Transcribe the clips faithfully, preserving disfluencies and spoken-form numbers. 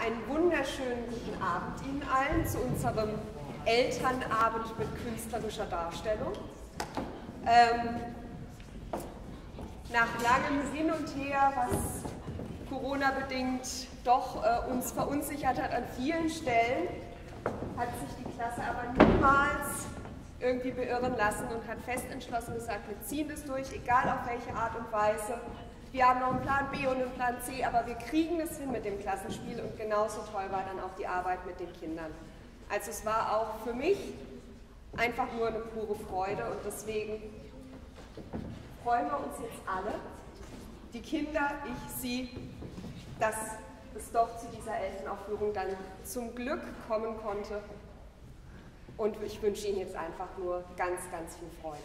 einen wunderschönen guten Abend Ihnen allen zu unserem Elternabend mit künstlerischer Darstellung. Ähm, nach langem Hin und Her, was Corona-bedingt doch äh, uns verunsichert hat an vielen Stellen, hat sich die Klasse aber niemals irgendwie beirren lassen und hat fest entschlossen gesagt, wir ziehen das durch, egal auf welche Art und Weise. Wir haben noch einen Plan B und einen Plan C, aber wir kriegen es hin mit dem Klassenspiel und genauso toll war dann auch die Arbeit mit den Kindern. Also es war auch für mich einfach nur eine pure Freude und deswegen freuen wir uns jetzt alle, die Kinder, ich, Sie, dass es doch zu dieser Elternaufführung dann zum Glück kommen konnte. Und ich wünsche Ihnen jetzt einfach nur ganz, ganz viel Freude.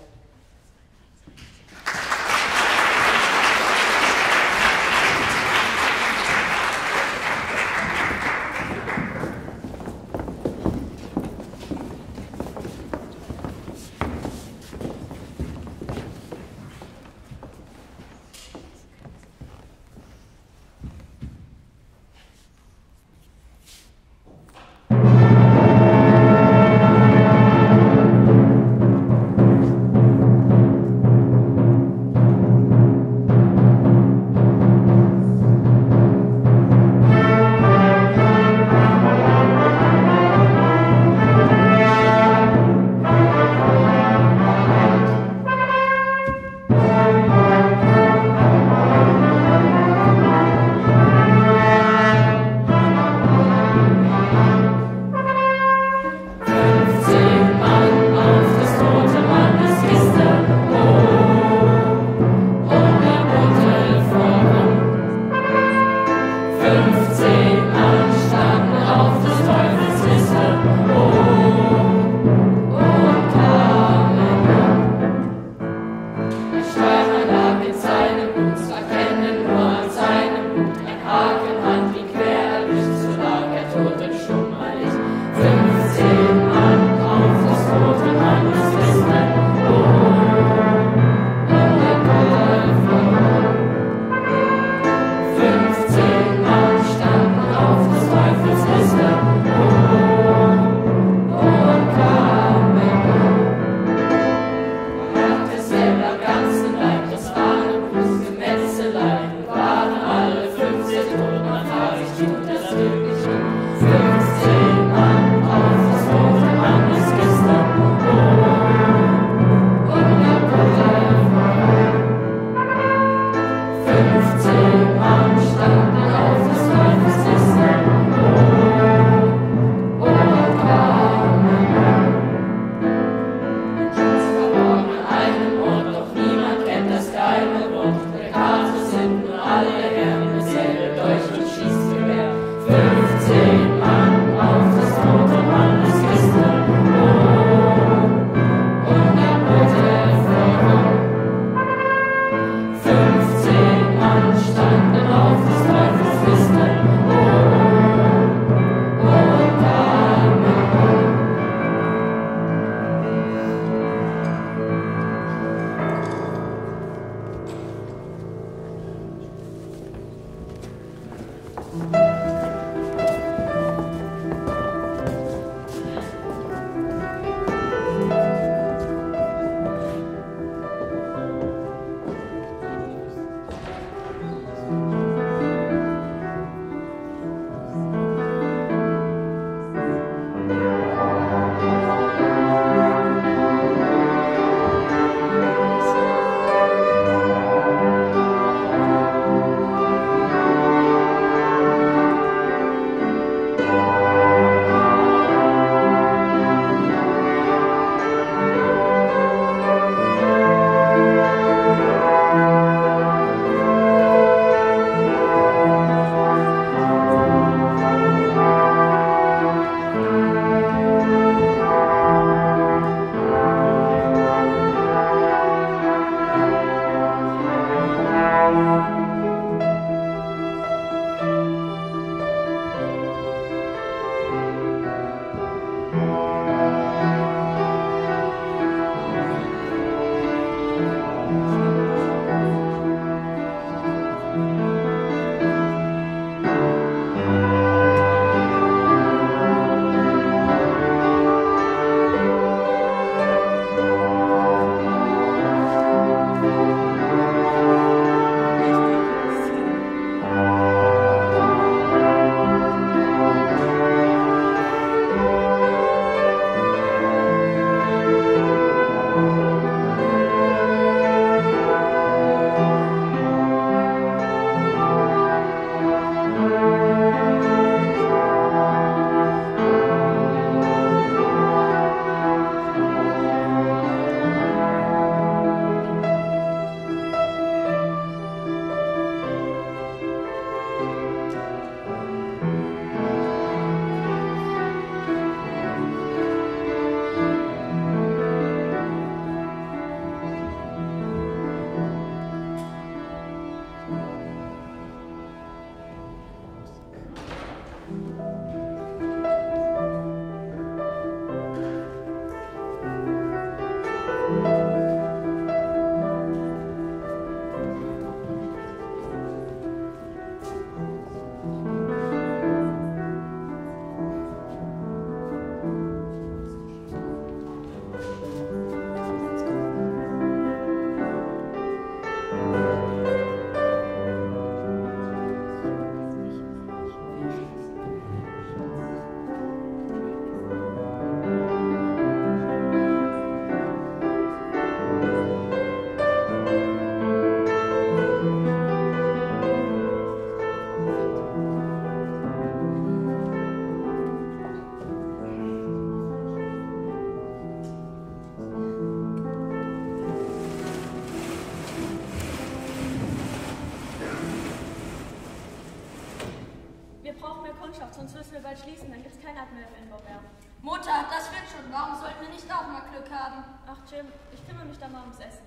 brauchen mehr Kundschaft, sonst müssen wir bald schließen, dann gibt es kein Admiral in Borbert. Mutter, das wird schon. Warum sollten wir nicht auch mal Glück haben? Ach Jim, ich kümmere mich da mal ums Essen.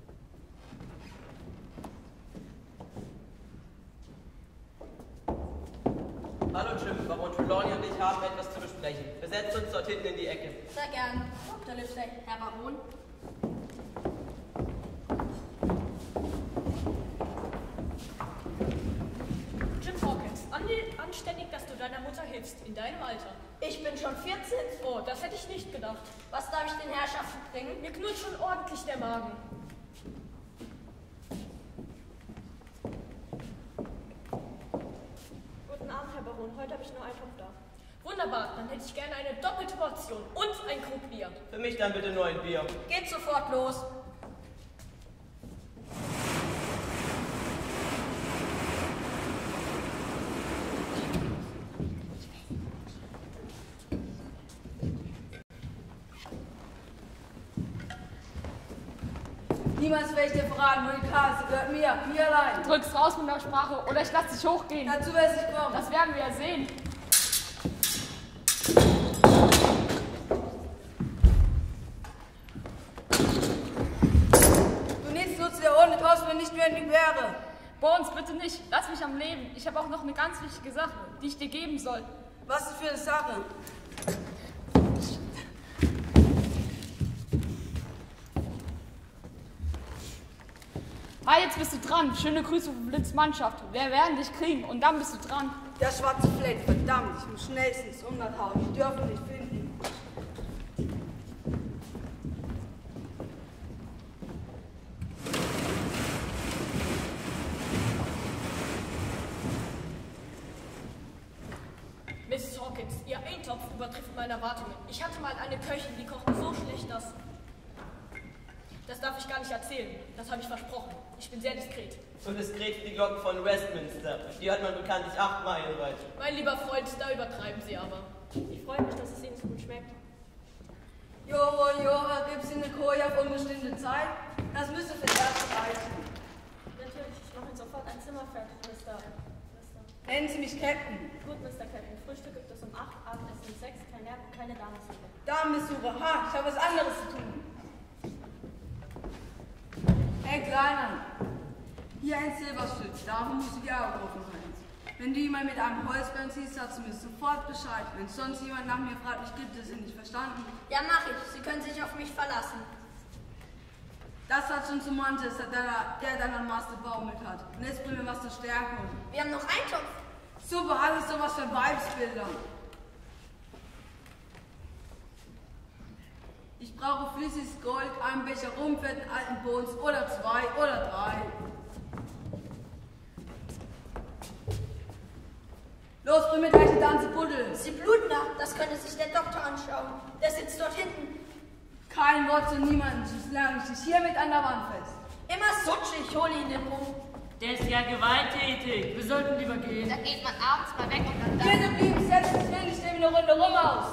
Hallo Jim, Baron Trelawney und ich haben etwas zu besprechen. Wir setzen uns dort hinten in die Ecke. Sehr gern. Doktor Livesey, Herr Baron. Jim Hawkins, anständig, dass du deiner Mutter hilfst, in deinem Alter. Ich bin schon vierzehn. Oh, das hätte ich nicht gedacht. Was darf ich den Herrschaften bringen? Mir knurrt schon ordentlich der Magen. Guten Abend, Herr Baron. Heute habe ich nur einen Topf da. Wunderbar, dann hätte ich gerne eine doppelte Portion und ein Krug Bier. Für mich dann bitte nur ein Bier. Geht sofort los. Niemals werde ich dir verraten, wo die Karte gehört mir, mir allein. Du drückst raus mit der Sprache oder ich lass dich hochgehen. Dazu werde ich kommen. Das werden wir ja sehen. Du nichtsnutz der Ohren, du traust mir nicht mehr in die Quere. Bones, bitte nicht. Lass mich am Leben. Ich habe auch noch eine ganz wichtige Sache, die ich dir geben soll. Was ist für eine Sache? Hi, jetzt bist du dran. Schöne Grüße von Blitzmannschaft. Wir werden dich kriegen und dann bist du dran. Der schwarze Fleck, verdammt, ich muss schnellstens hunderthauen. Die dürfen dich finden. Missus Hawkins, Ihr Eintopf übertrifft meine Erwartungen. Ich hatte mal eine Köchin, die kochte so schlecht, dass... Das darf ich gar nicht erzählen. Das habe ich versprochen. Ich bin sehr diskret. So diskret wie die Glocken von Westminster. Die hört man bekanntlich acht Meilen weit. Mein lieber Freund, da übertreiben Sie aber. Ich freue mich, dass es Ihnen so gut schmeckt. Joro, Joro, gibt's Ihnen eine Koje auf unbestimmte Zeit? Das müsste für das erste reichen. Natürlich, ich mache Ihnen sofort ein Zimmer fertig, Mister Mister Nennen Sie mich Captain. Gut, Mister Captain. Frühstück gibt es um acht, Abendessen um sechs, kein Nerv und keine Damensuppe. Damenbesuche, ha, ich habe was anderes zu tun. Hey Kleiner, hier ein Silberstück, davon musst du die Augen offen halten. Wenn du jemanden mit einem Holzbein siehst, sagst du mir sofort Bescheid. Wenn sonst jemand nach mir fragt, ich gibt es ihn nicht verstanden. Ja, mach ich. Sie können sich auf mich verlassen. Das hat schon zu Manchester, der, der dann am Mast gebaumelt hat. Und jetzt bringen wir was zur Stärkung. Wir haben noch einen Topf. Super, alles sowas für Weibsbilder. Ich brauche flüssiges Gold, einen Becher Rum für den alten Bones oder zwei oder drei. Los, bring mir gleich die ganze Buddel. Sie bluten da. Das könnte sich der Doktor anschauen. Der sitzt dort hinten. Kein Wort zu niemandem, solange ich dich hier mit an der Wand fest. Immer sutschig, ich hole ihn den Rum. Der ist ja gewalttätig. Wir sollten lieber gehen. Da geht man abends mal weg und dann... Hier geblieben, setz dich hin, ich nehme eine Runde rum aus.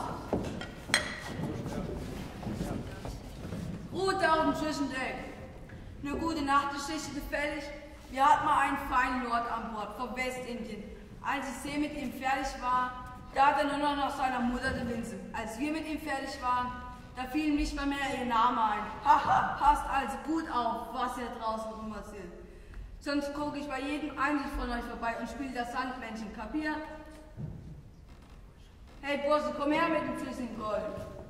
Ruhe da auf dem Zwischendeck. Eine gute Nachtgeschichte gefällig. Wir hatten mal einen feinen Lord an Bord von Westindien. Als die See mit ihm fertig war, da hat er nur noch nach seiner Mutter die Winze. Als wir mit ihm fertig waren, da fiel ihm nicht mal mehr ihr Name ein. Haha, passt also gut auf, was hier draußen rum passiert. Sonst gucke ich bei jedem einzelnen von euch vorbei und spiele das Sandmännchen, kapiert? Hey Bosse, komm her mit dem flüssigen Gold.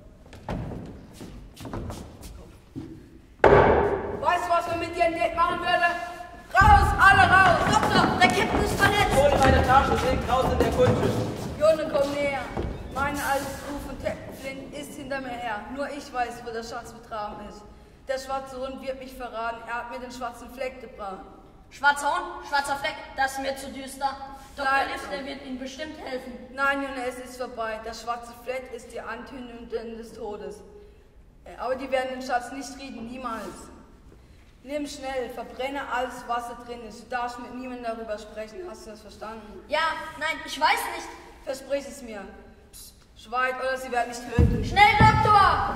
Weißt du, was wir mit dir ein Date machen würden? Raus, alle raus! Doktor, der Captain ist verletzt. Hole meine Tasche, leg raus in der Kutsche. Jone, komm näher. Mein altes Ruf von Captain Flint ist hinter mir her. Nur ich weiß, wo der Schatz begraben ist. Der schwarze Hund wird mich verraten. Er hat mir den schwarzen Fleck gebracht. Schwarzer Hund, schwarzer Fleck, das ist mir zu düster. Doktor Nein. Liv, der wird Ihnen bestimmt helfen. Nein, Junge, es ist vorbei. Der schwarze Fleck ist die Ankündigung des Todes. Aber die werden den Schatz nicht rieden, niemals. Nimm schnell, verbrenne alles, was da drin ist. Du darfst mit niemandem darüber sprechen. Hast du das verstanden? Ja, nein, ich weiß nicht. Versprich es mir. Psst, schweig oder sie werden mich töten. Schnell, Doktor!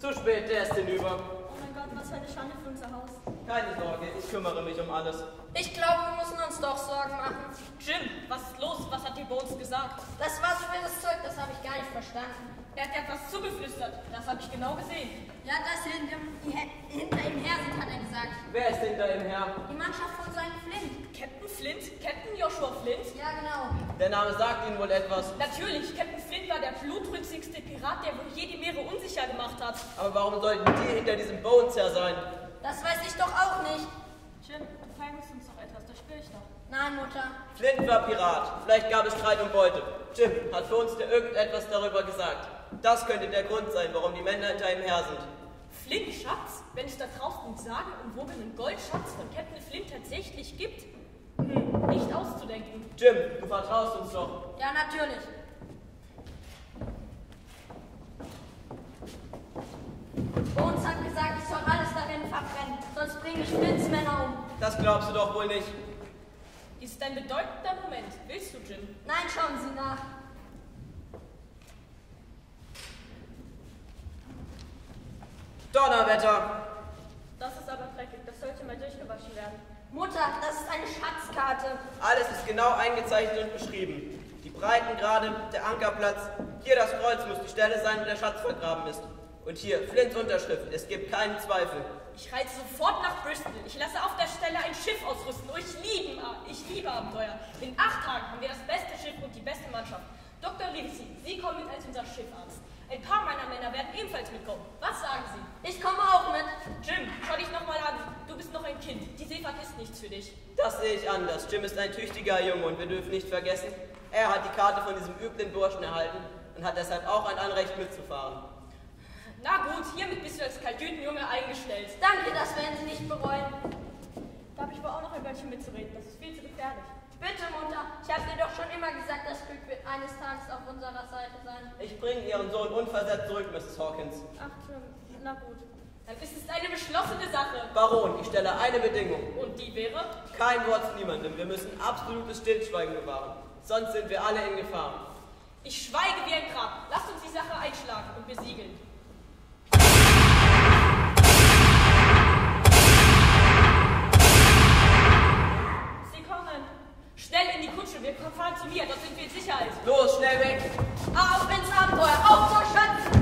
Zu spät, der ist hinüber. Oh mein Gott, was für eine Schande für unser Haus. Keine Sorge, ich kümmere mich um alles. Ich glaube, wir müssen uns doch Sorgen machen. Jim, was ist los? Was hat dir Bones gesagt? Das war schweres Zeug, das habe ich gar nicht verstanden. Er hat etwas zugeflüstert. Das habe ich genau gesehen. Ja, dass hinter, hinter ihm her sind, hat er gesagt. Wer ist hinter ihm her? Die Mannschaft von seinem Flint. Captain Flint? Captain Joshua Flint? Ja, genau. Der Name sagt Ihnen wohl etwas. Natürlich, Captain Flint war der blutrünstigste Pirat, der wohl je die Meere unsicher gemacht hat. Aber warum sollten die hinter diesem Bones her sein? Das weiß ich doch auch nicht. Jim, du feindest uns doch etwas, das spüre ich doch. Nein, Mutter. Flint war Pirat. Vielleicht gab es Streit um Beute. Jim, hat für uns dir irgendetwas darüber gesagt? Das könnte der Grund sein, warum die Männer hinter ihm her sind. Flint, Schatz? Wenn es da draußen einen sagenumwobenen Goldschatz von Captain Flint tatsächlich gibt? Hm, nicht auszudenken. Jim, du vertraust uns doch. Ja, natürlich. Bones hat gesagt, ich soll alles darin verbrennen, sonst bringe ich Flints Männer um. Das glaubst du doch wohl nicht. Ist ein bedeutender Moment. Willst du, Jim? Nein, schauen Sie nach. Donnerwetter! Das ist aber dreckig. Das sollte mal durchgewaschen werden. Mutter, das ist eine Schatzkarte. Alles ist genau eingezeichnet und beschrieben. Die Breitengrade, der Ankerplatz, hier das Kreuz muss die Stelle sein, wo der Schatz vergraben ist. Und hier Flints Unterschrift, es gibt keinen Zweifel. Ich reise sofort nach Bristol. Ich lasse auf der Stelle ein Schiff ausrüsten. Oh, ich liebe, ich liebe Abenteuer. In acht Tagen haben wir das beste Schiff und die beste Mannschaft. Doktor Livesey, Sie kommen mit als unser Schiffarzt. Ein paar meiner Männer werden ebenfalls mitkommen. Was sagen Sie? Ich komme auch mit. Jim, schau dich nochmal an. Du bist noch ein Kind. Die Seefahrt ist nichts für dich. Das sehe ich anders. Jim ist ein tüchtiger Junge und wir dürfen nicht vergessen, er hat die Karte von diesem üblen Burschen erhalten und hat deshalb auch ein Anrecht mitzufahren. Na gut, hiermit bist du als Kajütenjunge eingestellt. Danke, das werden Sie nicht bereuen. Da habe ich wohl auch noch ein Wörtchen mitzureden. Das ist viel zu gefährlich. Bitte, Mutter. Ich habe dir doch schon immer gesagt, das Glück wird eines Tages auf unserer Seite sein. Ich bringe Ihren Sohn unversetzt zurück, Misses Hawkins. Ach, Jim, na gut. Dann ist es eine beschlossene Sache. Baron, ich stelle eine Bedingung. Und die wäre? Kein Wort zu niemandem. Wir müssen absolutes Stillschweigen bewahren. Sonst sind wir alle in Gefahr. Ich schweige wie ein Grab. Lasst uns die Sache einschlagen und besiegeln. Sie kommen. Schnell in die Kutsche. Wir fahren zu mir. Dort sind wir in Sicherheit. Los, schnell weg! Auf ins Abenteuer, auf zur Schatz!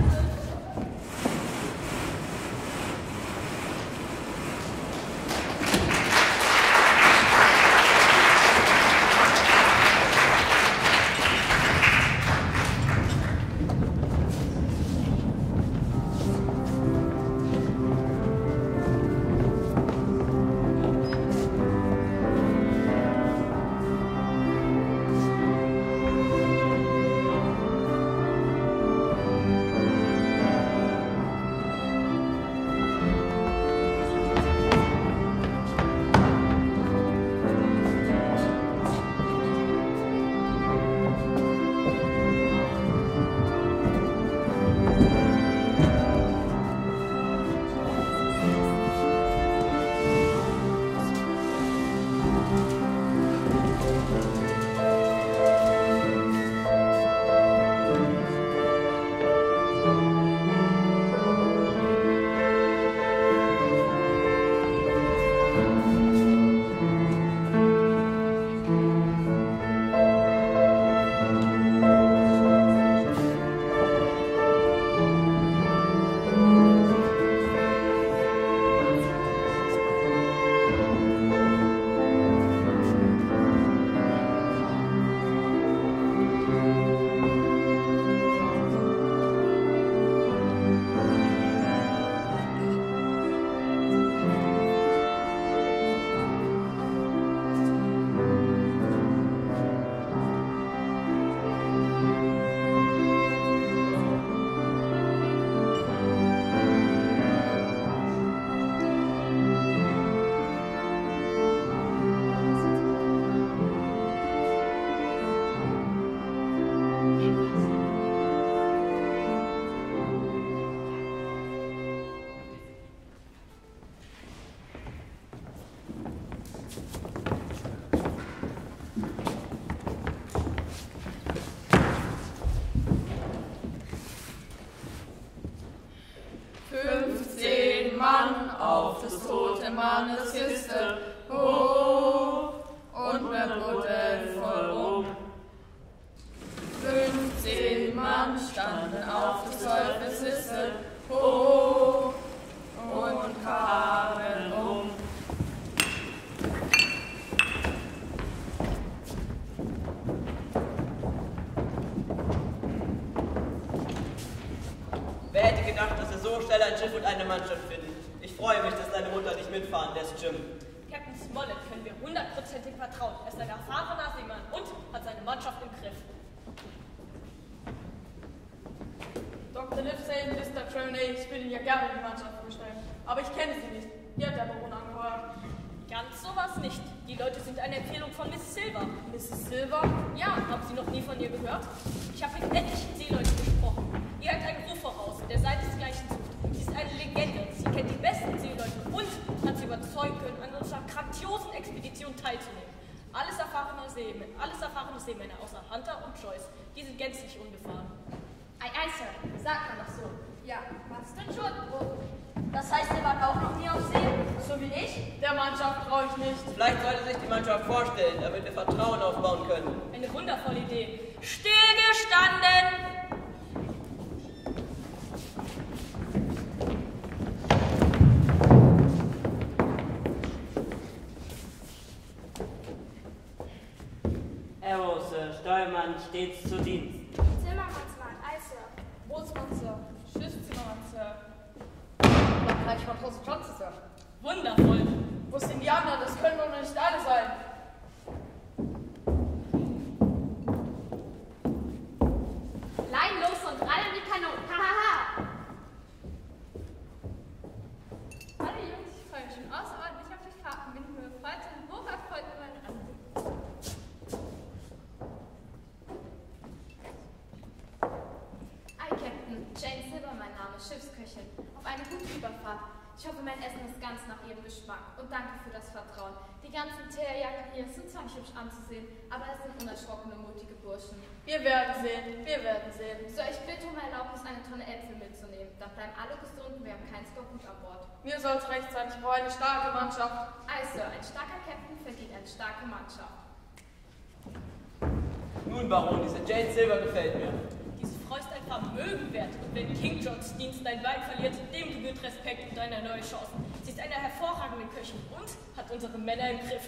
auf des toten Mannes Kiste, hoch, und wir buddeln voll rum. Fünfzehn Mann standen auf des Teufels Liste, hoch, und kamen um. Wer hätte gedacht, dass wir so schnell ein Schiff und eine Mannschaft finden? Ich freue mich, dass deine Mutter dich mitfahren lässt, Jim. Captain Smollett können wir hundertprozentig vertrauen. Er ist ein erfahrener Seemann und hat seine Mannschaft im Griff. Doktor Livesey, Mister Trelawney, ich will Ihnen ja gerne die Mannschaft vorstellen. Aber ich kenne sie nicht. Hier hat der Baron angeheuert. Ganz sowas nicht. Die Leute sind eine Empfehlung von Misses Silver. Misses Silver? Ja, haben Sie noch nie von ihr gehört? Ich habe mit etlichen Seeleuten gesprochen. Ihr habt einen Ruf voraus, der seinesgleichen sucht. Sie ist eine Legende. Sie kennt die besten Seeleute und hat sie überzeugen können, an unserer grandiosen Expedition teilzunehmen. Alles erfahrene Seemänner, alles erfahrene Seemänner außer Hunter und Joyce. Die sind gänzlich unbefahren. Ei, ei, Sir, sagt man doch so. Ja, Was denn schon? Oh. Das heißt, ihr wart auch noch nie auf See, so wie ich? Der Mannschaft traue ich nicht. Vielleicht sollte sich die Mannschaft vorstellen, damit wir Vertrauen aufbauen können. Eine wundervolle Idee. Stillgestanden! Arrow, Sir, Steuermann stets zu Dienst. Zimmermannsmann, ei, Sir. Bootsmann, Sir. Schiffszimmermann, Sir. Oder vielleicht Matrose Johnson, Sir. Wundervoll. Wo sind die anderen? Das können doch nicht alle sein. Lein los und rallen wie Kanonen. Hahaha. Hallo Jungs, ich freue mich schon außerordentlich auf die Fahrt und bin nur heute hocherfreut über meinen Anruf. Ei, Captain. Jane Silver, mein Name, Schiffsköchin. Auf eine gute Überfahrt. Ich hoffe, mein Essen ist ganz nach Ihrem Geschmack. Und danke für das Vertrauen. Die ganzen Teerjacken hier sind zwar nicht hübsch anzusehen, aber es sind unerschrockene, mutige Burschen. Wir werden sehen, wir werden sehen. So, ich bitte um Erlaubnis, eine Tonne Äpfel mitzunehmen. Dann bleiben alle gesund und wir haben kein Skorbut an Bord. Mir soll es recht sein, ich brauche eine starke Mannschaft. Ei, Sir, ein starker Captain verdient eine starke Mannschaft. Nun, Baron, diese Jane Silver gefällt mir. Diese Frau ist ein Vermögen wert. Und wenn King Johns Dienst dein Bein verliert, dem gebührt Respekt und deine neue Chance. Sie ist eine hervorragende Köchin und hat unsere Männer im Griff.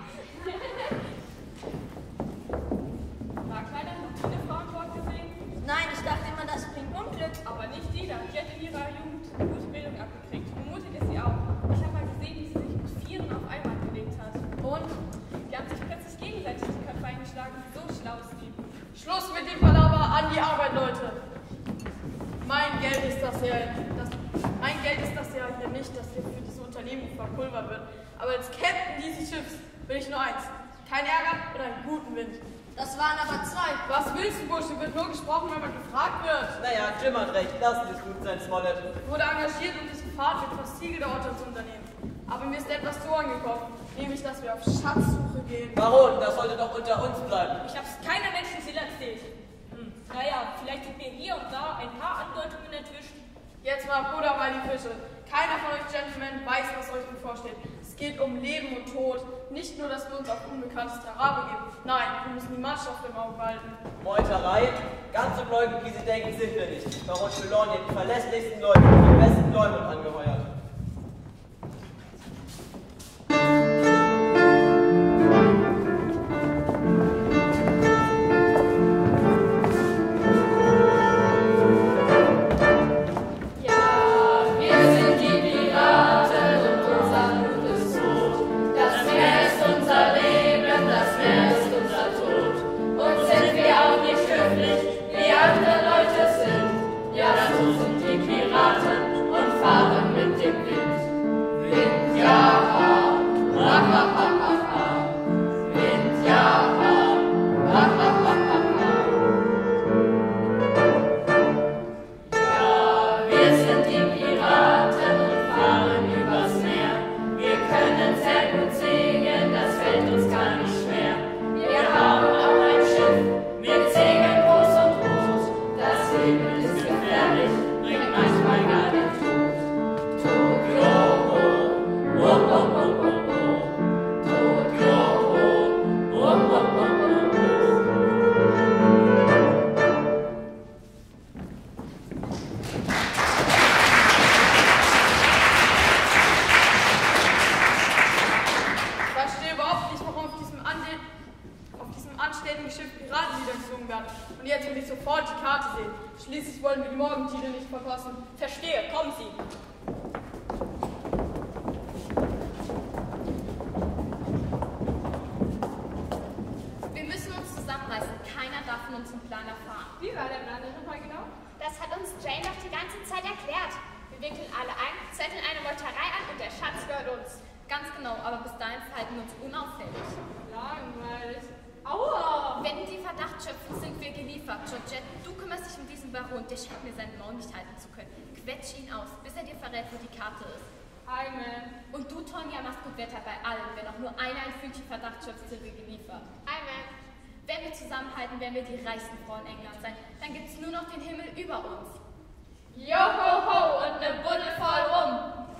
War keiner noch eine Frau an Bord gesehen? Nein, ich dachte immer, das bringt Unglück. Aber nicht jeder. Die hat in ihrer Jugend gute Bildung abgekriegt. Und mutig ist sie auch. Ich habe mal gesehen, wie sie sich mit Vieren auf einmal gelegt hat. Und die haben sich plötzlich gegenseitig die Köpfe eingeschlagen. So schlau ist sie. Schluss mit dem Palaver, an die Arbeit, Leute. Mein Geld ist das ja, das, mein Geld ist das ja hier nicht, dass hier für diese Unternehmung verpulvert wird. Aber als Captain dieses Schiffs will ich nur eins. Kein Ärger und einen guten Wind. Das waren aber zwei. Was willst du, Bursche? Wird nur gesprochen, wenn man gefragt wird. Naja, Jim hat recht, lassen es gut sein, Smollett. Ich wurde engagiert, um diese Fahrt mit fast Ziel der Orte zu unternehmen. Aber mir ist etwas zu angekommen, nämlich, dass wir auf Schatzsuche gehen. Baron, das sollte doch unter uns bleiben. Ich hab's keiner Menschenseele erzählt. Hm. Naja, vielleicht sind mir hier und da ein paar Andeutungen entwischt. Jetzt mal Bruder bei die Fische. Keiner von euch Gentlemen weiß, was euch bevorsteht. Es geht um Leben und Tod. Nicht nur, dass wir uns auf unbekanntes Terrain begeben. Nein, wir müssen die Mannschaft im Auge behalten. Meuterei? Ganz so gläubig, wie Sie denken, sind wir nicht. Baron Trelawney hat die verlässlichsten Leute und die besten Leumund angeheuert. Ja, so sind die Piraten und fahren mit dem sofort die Karte sehen. Schließlich wollen wir die Morgentitel nicht verpassen. Verstehe, kommen Sie. Wir müssen uns zusammenreißen. Keiner darf von unserem Plan erfahren. Wie war der Plan denn nochmal genau? Das hat uns Jane doch die ganze Zeit erklärt. Wir wickeln alle ein, zetteln eine Meuterei an und der Schatz gehört uns. Ganz genau, aber bis dahin verhalten wir uns unauffällig. Langweilig. Aua! Wenn die Verdacht schöpfen, sind wir geliefert. Georgette, du kümmerst dich um diesen Baron, der scheint mir seinen Maul nicht halten zu können. Quetsch ihn aus, bis er dir verrät, wo die Karte ist. Amen. Und du, Tonja, machst gut Wetter bei allen. Wenn auch nur einer ein Fünkchen Verdacht schöpft, sind wir geliefert. Amen. Wenn wir zusammenhalten, werden wir die reichsten Frauen Englands sein. Dann gibt's nur noch den Himmel über uns. Jo ho ho und ne Buddel voll rum.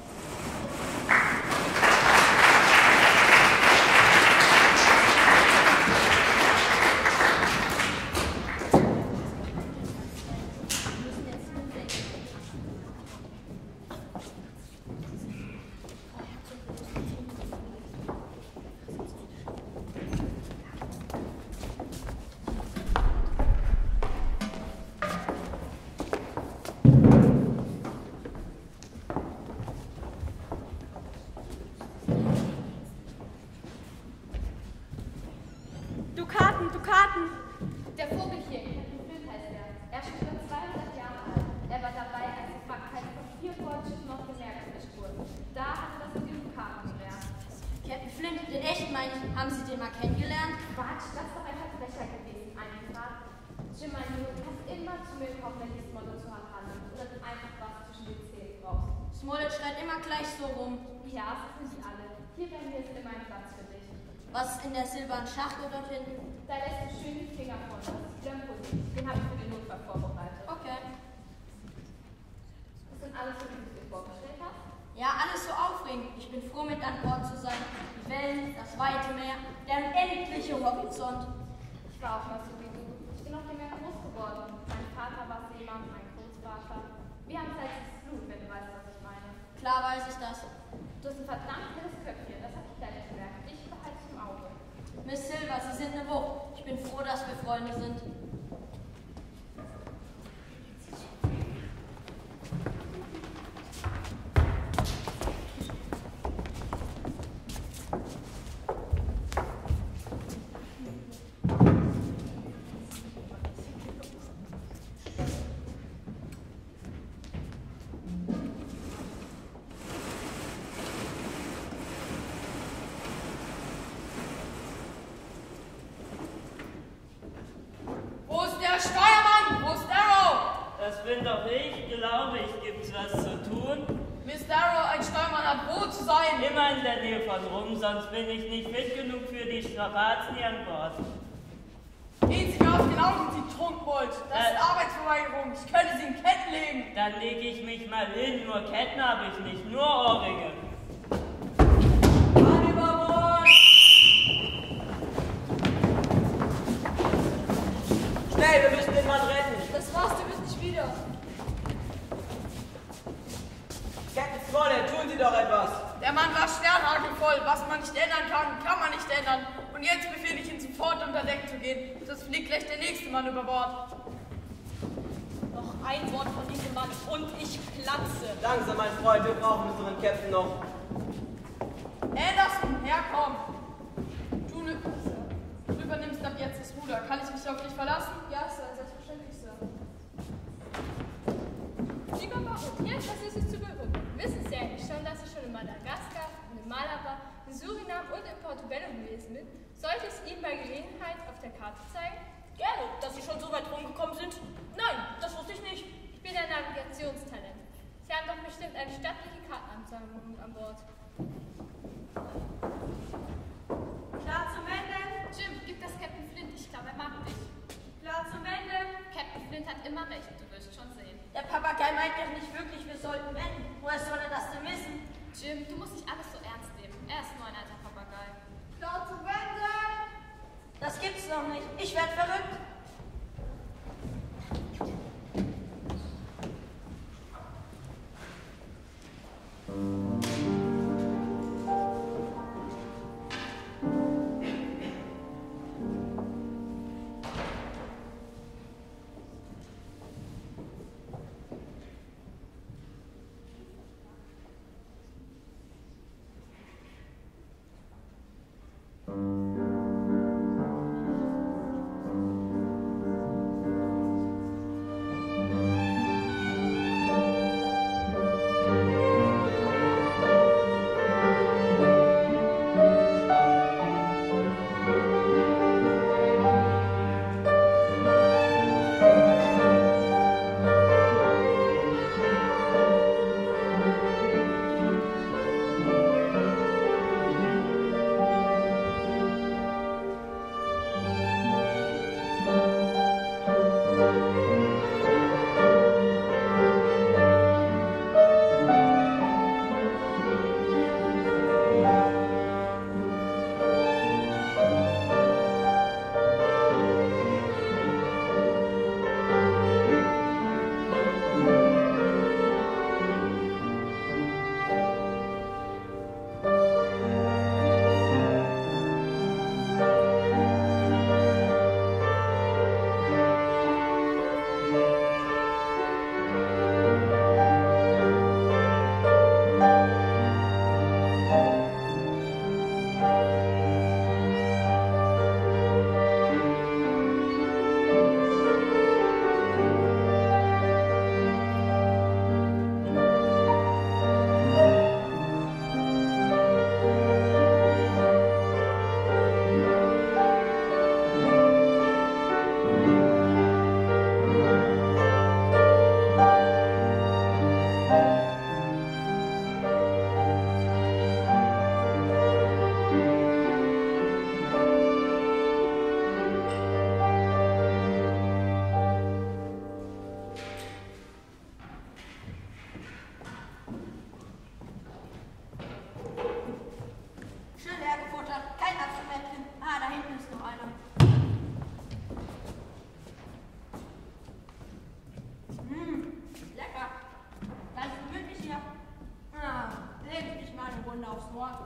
Dukaten, Dukaten! Der Vogel hier, Captain Flint heißt er. Er ist schon über zweihundert Jahre alt. Er war dabei, als die Frachtheit von vier Kreuzschiffen auf dem Meer gefischt wurde. Da hat er das mit den Dukaten gelernt. Captain Flint, den echten meine ich, haben Sie den mal kennengelernt? Quatsch, das ist doch ein Verbrecher gewesen. Einfach. Jim, mein Junge, du kannst immer zu mir kommen, wenn die Smollett zu Hand handelt. Oder du einfach was zwischen den Zähnen brauchst. Smollett schreit immer gleich so rum. Ja, das sind sie alle. Hier bei mir ist immer ein Platz für dich. Was ist in der silbernen Schachtel dort hinten? Da lässt du schön die Finger von. Das ist wieder ein Pulli. Den habe ich für den Notfall vorbereitet. Okay. Das sind alles so, wie du es dir vorgestellt hast? Ja, alles so aufregend. Ich bin froh, mit an Bord zu sein. Die Wellen, das weite Meer, der unendliche Horizont. Ich war auch mal so wie du. Ich bin auf dem Meer groß geworden. Mein Vater war Seemann, mein Großvater. Wir haben salziges Blut, wenn du weißt, was ich meine. Klar weiß ich das. Du hast ein verdammt helles Köpfchen, das habe ich gleich gemerkt. Ich behalte es im Auge. Miss Silver, Sie sind eine Wucht. Ich bin froh, dass wir Freunde sind. Wo ist der Steuermann? Wo ist Arrow? Das bin doch ich, glaube ich, gibt's was zu tun. Miss Arrow, ein Steuermann hat wo zu sein. Immer in der Nähe von Rum, sonst bin ich nicht fit genug für die Strapazen hier an Bord. Gehen Sie mir auf den Augen, Sie Trunkenbold. Das ist Äh. Arbeitsverweigerung. Ich könnte Sie in Ketten legen. Dann lege ich mich mal hin, nur Ketten habe ich nicht, nur Ohrringe. Mann über Bord. Schnell, wir müssen den Mann retten. Das war's, du bist nicht wieder. Captain Smollett, tun Sie doch etwas. Der Mann war sternhagelvoll. Was man nicht ändern kann, kann man nicht ändern. Und jetzt befehle ich ihn sofort unter Deck zu gehen. Das fliegt gleich der nächste Mann über Bord. Noch ein Wort von diesem Mann und ich platze. Langsam, mein Freund, wir brauchen unseren Captain noch. Anderson, herkomm. Du, du übernimmst ab jetzt das Ruder. Kann ich mich auf dich verlassen? Ja, Sir, selbstverständlich, Sir. Lieber Baron, jetzt was ist es zu beruhigen. Wissen Sie eigentlich schon, dass ich schon in Madagaskar, in Malabar, in Suriname und in Portobello gewesen bin? Sollte ich es Ihnen bei Gelegenheit auf der Karte zeigen? Gerne, dass Sie schon so weit rumgekommen sind. Nein, das wusste ich nicht. Ich bin ein Navigationstalent. Sie haben doch bestimmt eine stattliche Kartenansammlung an Bord. Klar zum Wenden! Jim, gib das Captain Flint. Ich glaube, er mag dich. Klar zum Wenden! Captain Flint hat immer recht. Du wirst schon sehen. Der Papagei meint ja nicht wirklich, wir sollten wenden. Woher soll er das denn wissen? Jim, du musst nicht alles so ernst nehmen. Er ist nur ein alter Papagei. Klar zu wenden! Das gibt's noch nicht. Ich werd verrückt. Bord.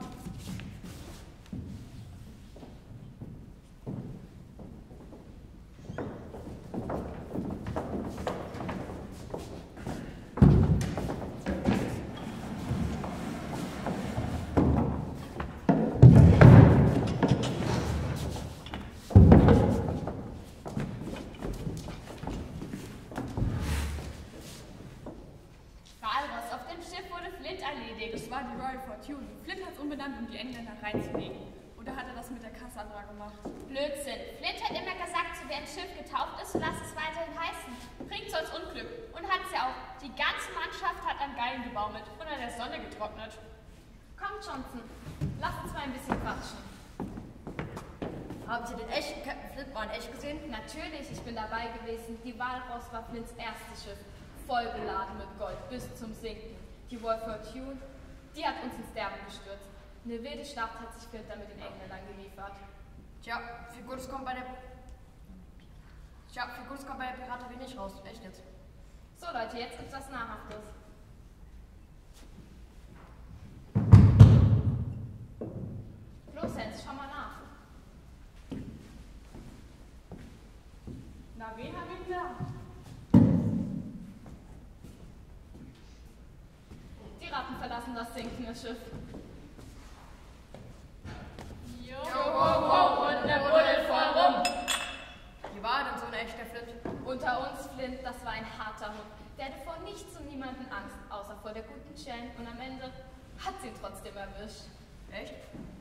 Flint hat es umbenannt, um die Engländer reinzulegen. Oder hat er das mit der Cassandra gemacht? Blödsinn. Flint hat immer gesagt, so wer ein Schiff getauft ist, so lass es weiterhin heißen. Bringt sonst Unglück. Und hat's ja auch. Die ganze Mannschaft hat an Geilen gebaumelt und an der Sonne getrocknet. Kommt, Johnson. Lass uns mal ein bisschen quatschen. Haben Sie den echten Captain Flint mal in echt gesehen? Natürlich, ich bin dabei gewesen. Die Walross war Flints erstes Schiff. Voll beladen mit Gold bis zum Sinken. Die Royal Fortune, die hat uns ins Sterben gestürzt. Eine wilde Schlacht hat sich Flint damit den Engländern geliefert. Tja, viel Gutes kommt bei der... Tja, viel Gutes kommt bei der Piraterie nicht raus. Echt jetzt. So Leute, jetzt gibt's was Nahrhaftes. Los, Hans, schau mal nach. Na, wen hab ich da? Die Ratten verlassen das sinkende Schiff. Jo, wow, wow, und der Buddel voll rum. Wie war denn so ein echter Flint? Unter uns, Flint, das war ein harter Hund. Der hatte vor nichts und niemanden Angst, außer vor der guten Jen. Und am Ende hat sie ihn trotzdem erwischt. Echt?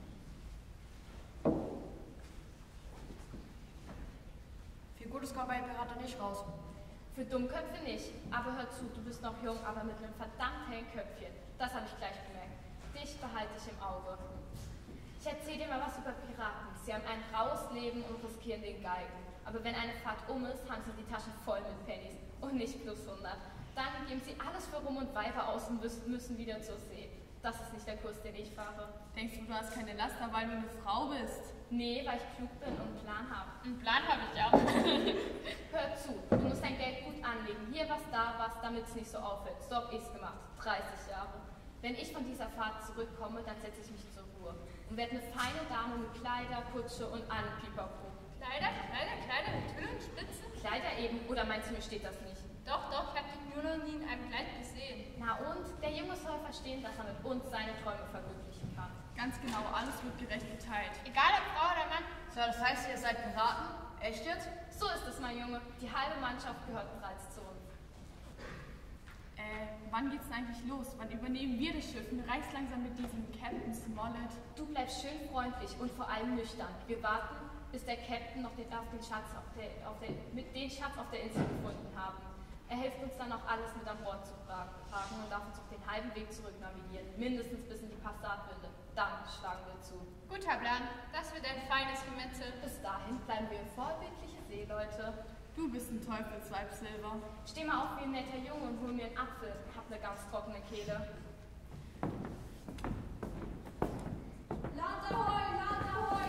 Viel Gutes kommt bei den Piraten nicht raus. Für Dummköpfe nicht. Aber hör zu, du bist noch jung, aber mit einem verdammt hellen Köpfchen. Das habe ich gleich gemerkt. Dich behalte ich im Auge. Ich erzähle dir mal was über Piraten. Sie haben ein raues Leben und riskieren den Galgen. Aber wenn eine Fahrt um ist, haben sie die Taschen voll mit Pennies. Und nicht plus hundert. Dann geben sie alles für Rum und Weiber aus und müssen wieder zur See. Das ist nicht der Kurs, den ich fahre. Denkst du, du hast keine Laster, weil du eine Frau bist? Nee, weil ich klug bin und einen Plan habe. Einen Plan habe ich auch. Hör zu, du musst dein Geld gut anlegen. Hier was, da was, damit es nicht so auffällt. So hab ich's gemacht. dreißig Jahre. Wenn ich von dieser Fahrt zurückkomme, dann setze ich mich zur Ruhe und werde eine feine Dame mit Kleider, Kutsche und allem Pipapo. Kleider, Kleider, Kleider mit Hülle und Spitze? Kleider eben, oder meinst du, mir steht das nicht? Doch, doch, ich habe dich nur noch nie in einem Kleid gesehen. Na und? Der Junge soll verstehen, dass er mit uns seine Träume verwirklichen kann. Ganz genau, alles wird gerecht geteilt. Egal ob Frau oder Mann. So, das heißt, ihr seid Piraten? Echt jetzt? So ist es, mein Junge. Die halbe Mannschaft gehört bereits zu uns. Äh, wann geht's denn eigentlich los? Wann übernehmen wir das Schiff? Mir reicht's langsam mit diesem Captain Smollett. Du bleibst schön freundlich und vor allem nüchtern. Wir warten, bis der Captain noch den, auf den Schatz auf der, auf der, mit den Schatz auf der Insel gefunden haben. Er hilft uns dann auch alles mit an Bord zu tragen und darf uns auf den halben Weg zurück navigieren, mindestens bis in die Passatwinde. Dann schlagen wir zu. Guter Plan, das wird ein feines Gemetzel. Bis dahin bleiben wir vorbildliche Seeleute. Du bist ein Teufelsweib, Silver. Steh mal auf wie ein netter Junge und hol mir einen Apfel. Hab eine ganz trockene Kehle. Land ahoi, Land ahoi!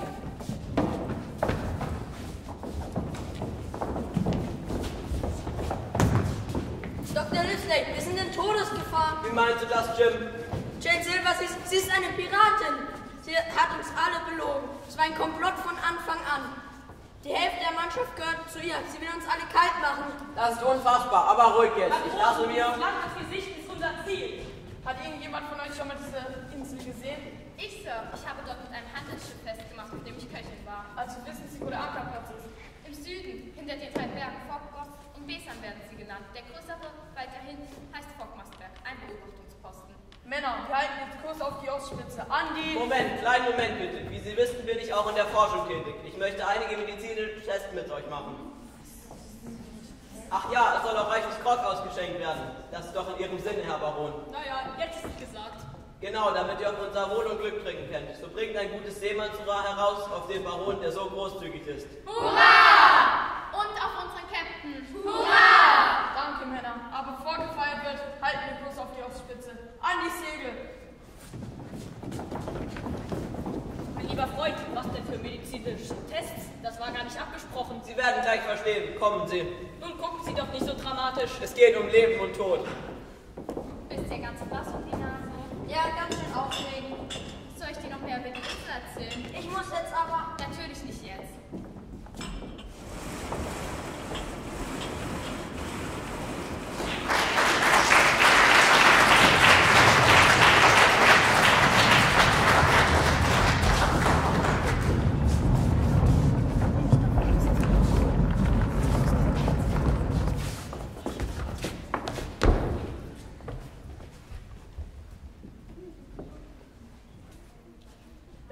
Doktor Livesey, wir sind in Todesgefahr. Wie meinst du das, Jim? Jane Silver, sie ist, sie ist eine Piratin. Sie hat uns alle belogen. Es war ein Komplott von Anfang an. Die Hälfte der Mannschaft gehört zu ihr. Sie will uns alle kalt machen. Das ist unfassbar, aber ruhig jetzt. Ich lasse mir... Flaches Gesicht ist unser Ziel. Hat irgendjemand von euch schon mal diese Insel gesehen? Ich, Sir. Ich habe dort mit einem Handelsschiff festgemacht, mit dem ich Köchin war. Also wissen Sie, wo der Ankerplatz ist? Im Süden, hinter den drei Bergen Fockboss und Besan werden sie genannt. Der größere, weiter hinten, heißt Fockmastberg, ein Beobachtungsposten. Männer, wir halten jetzt Kurs auf die Ostspitze. An die... Moment, kleinen Moment bitte. Wie Sie wissen, bin ich auch in der Forschung tätig. Ich möchte einige medizinische Tests mit euch machen. Ach ja, es soll auch reichlich Grog ausgeschenkt werden. Das ist doch in Ihrem Sinne, Herr Baron. Naja, jetzt ist gesagt. Genau, damit ihr auf unser Wohl und Glück trinken könnt. So bringt ein gutes Seemannshurra heraus auf den Baron, der so großzügig ist. Hurra! Und auf unseren Captain. Hurra! Danke, Männer. Aber bevor gefeiert wird, halten wir Kurs auf die Ostspitze. An die Segel! Mein lieber Freund, was denn für medizinische Tests? Das war gar nicht abgesprochen. Sie werden gleich verstehen. Kommen Sie. Nun gucken Sie doch nicht so dramatisch. Es geht um Leben und Tod. Ist dir ganz blass um die Nase? Ja, ganz schön aufregend. So,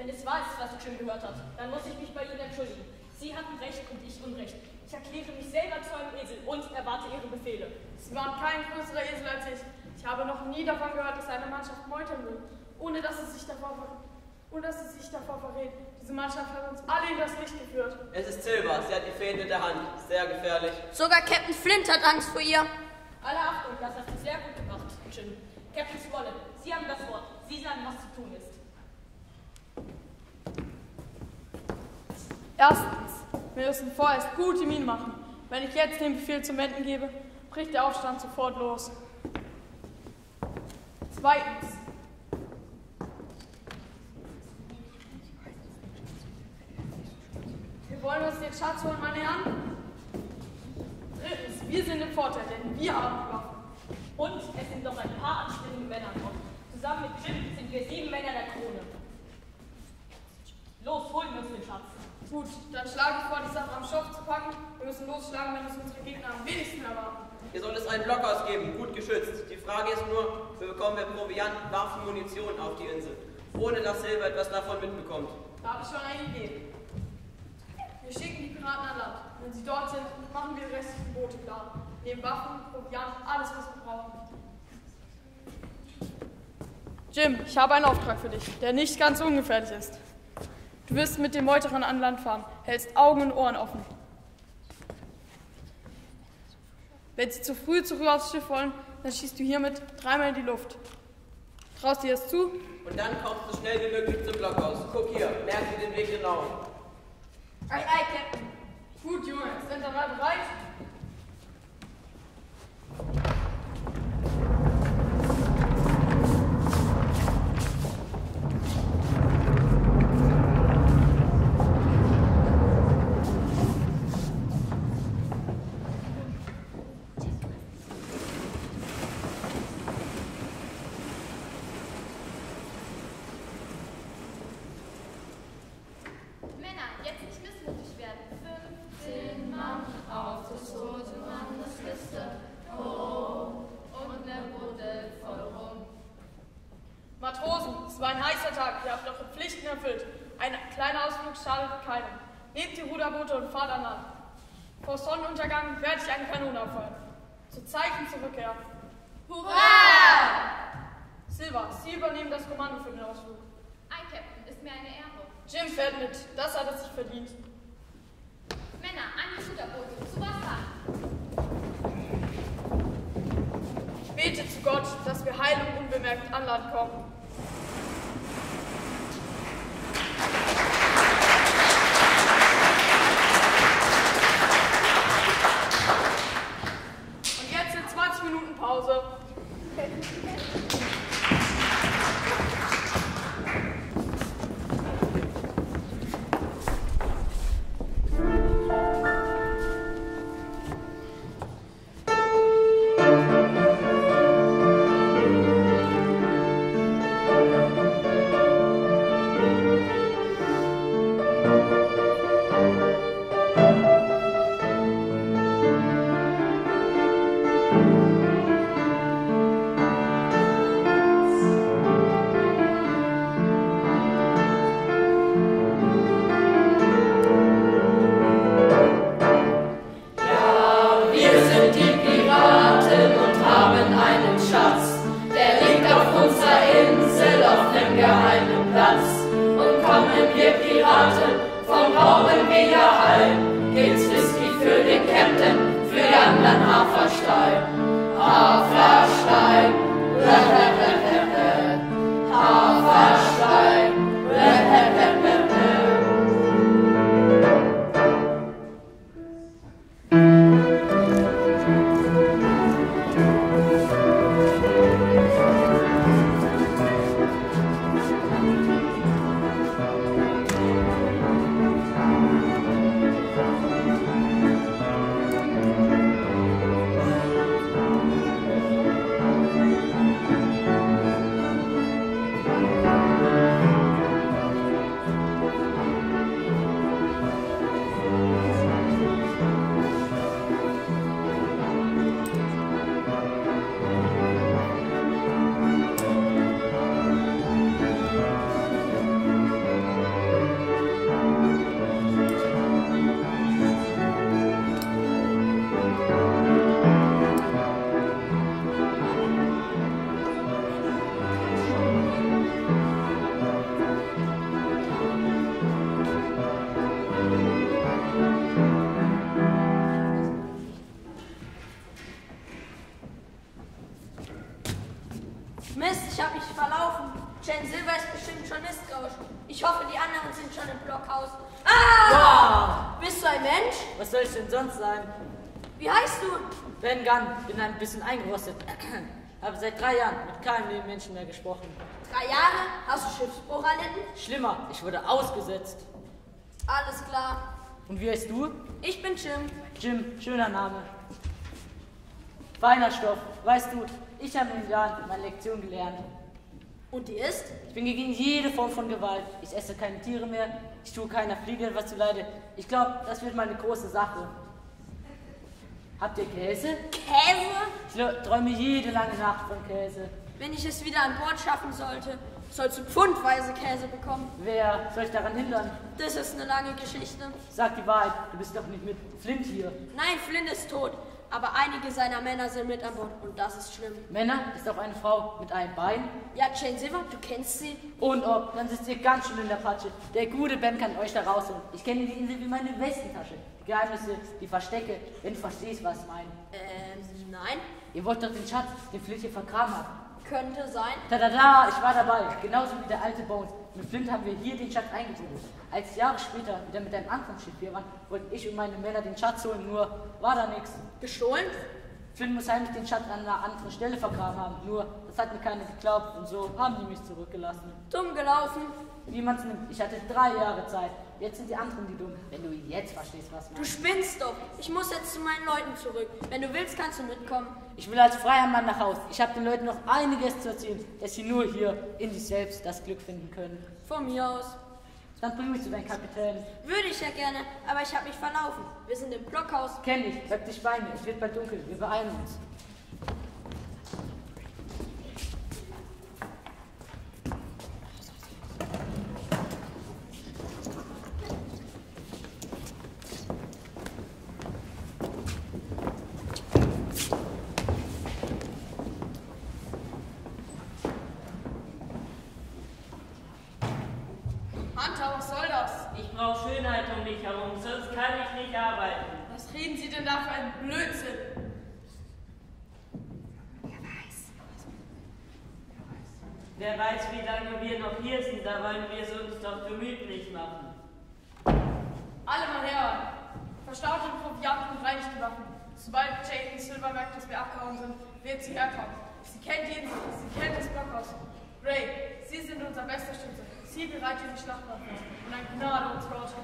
Wenn es wahr ist, was Jim gehört hat, dann muss ich mich bei Ihnen entschuldigen. Sie hatten Recht und ich Unrecht. Ich erkläre mich selber zu einem Esel und erwarte Ihre Befehle. Sie waren kein größerer Esel als ich. Ich habe noch nie davon gehört, dass eine Mannschaft meutern will, ohne dass es sich davor verrät. Ohne dass es sich davor verrät. Diese Mannschaft hat uns alle in das Licht geführt. Es ist Silver, sie hat die Fäden in der Hand. Sehr gefährlich. Sogar Captain Flint hat Angst vor ihr. Alle Achtung, das hast du sehr gut gemacht, Jim. Captain Swallow, Sie haben das Wort. Sie sagen, was zu tun ist. Erstens, wir müssen vorerst gute Miene machen. Wenn ich jetzt den Befehl zum Wenden gebe, bricht der Aufstand sofort los. Zweitens, wir wollen uns den Schatz holen, meine Herren. Drittens, wir sind im Vorteil, denn wir haben die Waffen. Und es sind noch ein paar anständige Männer dort. Zusammen mit Jim sind wir sieben Männer der Krone. Los, holen wir uns den Schatz. Gut, dann schlage ich vor, die Sache am Schopf zu packen. Wir müssen losschlagen, wenn es unsere Gegner am wenigsten erwarten. Hier soll es einen Blockhaus geben, gut geschützt. Die Frage ist nur, wie bekommen wir Proviant, Waffen, Munition auf die Insel, ohne dass Silver etwas davon mitbekommt. Da habe ich schon eine Idee. Wir schicken die Piraten an Land. Wenn sie dort sind, machen wir die restlichen Boote klar. Nehmen Waffen, Proviant, alles, was wir brauchen. Jim, ich habe einen Auftrag für dich, der nicht ganz ungefährlich ist. Du wirst mit den Meuterern an Land fahren, hältst Augen und Ohren offen. Wenn sie zu früh zurück aufs Schiff wollen, dann schießt du hiermit dreimal in die Luft. Traust dir das zu? Und dann kommst du so schnell wie möglich zum Blockhaus. Guck hier, merk dir den Weg genau. Ei, ei, Captain. Gut, Junge, sind wir mal bereit? Matrosen, es war ein heißer Tag, ihr habt eure Pflichten erfüllt. Ein kleiner Ausflug schadet keinem. Nehmt die Ruderboote und fahrt an Land. Vor Sonnenuntergang werde ich eine Kanone abfeuern. Zu Zeichen zur Rückkehr. Hurra! Silver, Sie übernehmen das Kommando für den Ausflug. Ein Captain, ist mir eine Ehre. Jim fährt mit, das hat er sich verdient. Männer, an die Ruderboote, zu Wasser! Ich bete zu Gott, dass wir heil und unbemerkt an Land kommen. Und jetzt sind zwanzig Minuten Pause. Josh. Ich hoffe, die anderen sind schon im Blockhaus. Ah! Wow. Bist du ein Mensch? Was soll ich denn sonst sein? Wie heißt du? Ben Gunn, bin ein bisschen eingerostet. Habe seit drei Jahren mit keinem Menschen mehr gesprochen. Drei Jahre? Hast du Schiffsbruch erlitten? Schlimmer, ich wurde ausgesetzt. Alles klar. Und wie heißt du? Ich bin Jim. Jim, schöner Name. Feiner Stoff. Weißt du, ich habe in den Jahren meine Lektion gelernt. Und die ist? Ich bin gegen jede Form von Gewalt. Ich esse keine Tiere mehr. Ich tue keiner Fliege etwas zuleide. Ich glaube, das wird mal eine große Sache. Habt ihr Käse? Käse? Ich träume jede lange Nacht von Käse. Wenn ich es wieder an Bord schaffen sollte, sollst du pfundweise Käse bekommen. Wer soll ich daran hindern? Das ist eine lange Geschichte. Sag die Wahrheit, du bist doch nicht mit Flint hier. Nein, Flint ist tot, aber einige seiner Männer sind mit an Bord und das ist schlimm. Männer? Ist auch eine Frau mit einem Bein? Ja, Jane Silver, du kennst sie. Und ob, dann sitzt ihr ganz schön in der Patsche. Der gute Ben kann euch da rausholen. Ich kenne die Insel wie meine Westentasche. Die Geheimnisse, die Verstecke, wenn du verstehst, was ich meine. Ähm, nein. Ihr wollt doch den Schatz, den Flint hier vergraben hat. Könnte sein. Da da da, ich war dabei, genauso wie der alte Bones. Mit Flint haben wir hier den Schatz eingebuddelt. Als Jahre später wieder mit einem anderen Schiff hier waren, wollten ich und meine Männer den Schatz holen, nur war da nichts. Gestohlen? Flint muss heimlich den Schatz an einer anderen Stelle vergraben haben, nur das hat mir keiner geglaubt und so haben die mich zurückgelassen. Dumm gelaufen. Wie man es nimmt, ich hatte drei Jahre Zeit. Jetzt sind die anderen die dumm, wenn du jetzt verstehst, was man. Du spinnst doch. Ich muss jetzt zu meinen Leuten zurück. Wenn du willst, kannst du mitkommen. Ich will als freier Mann nach Haus. Ich habe den Leuten noch einiges zu erzählen, dass sie nur hier in sich selbst das Glück finden können. Von mir aus. Dann bring mich zu deinem Kapitän. Würde ich ja gerne, aber ich habe mich verlaufen. Wir sind im Blockhaus. Kenn dich, bleib dich bei mir. Es wird bald dunkel. Wir beeilen uns. Hunter, was soll das? Ich brauche Schönheit um mich herum, sonst kann ich nicht arbeiten. Was reden Sie denn da für einen Blödsinn? Wer weiß, wie lange wir noch hier sind, da wollen wir es uns doch gemütlich machen. Alle mal her. Verstaut den Proviant und reinigt die Waffen. Sobald Jane Silver merkt, dass wir abgehauen sind, wird sie herkommen. Sie kennt die Insel, sie kennt das Blockhaus. Ray, Sie sind unser bester Stütze. Sie bereitet die Schlachtwaffe und ein Gnade uns Gott.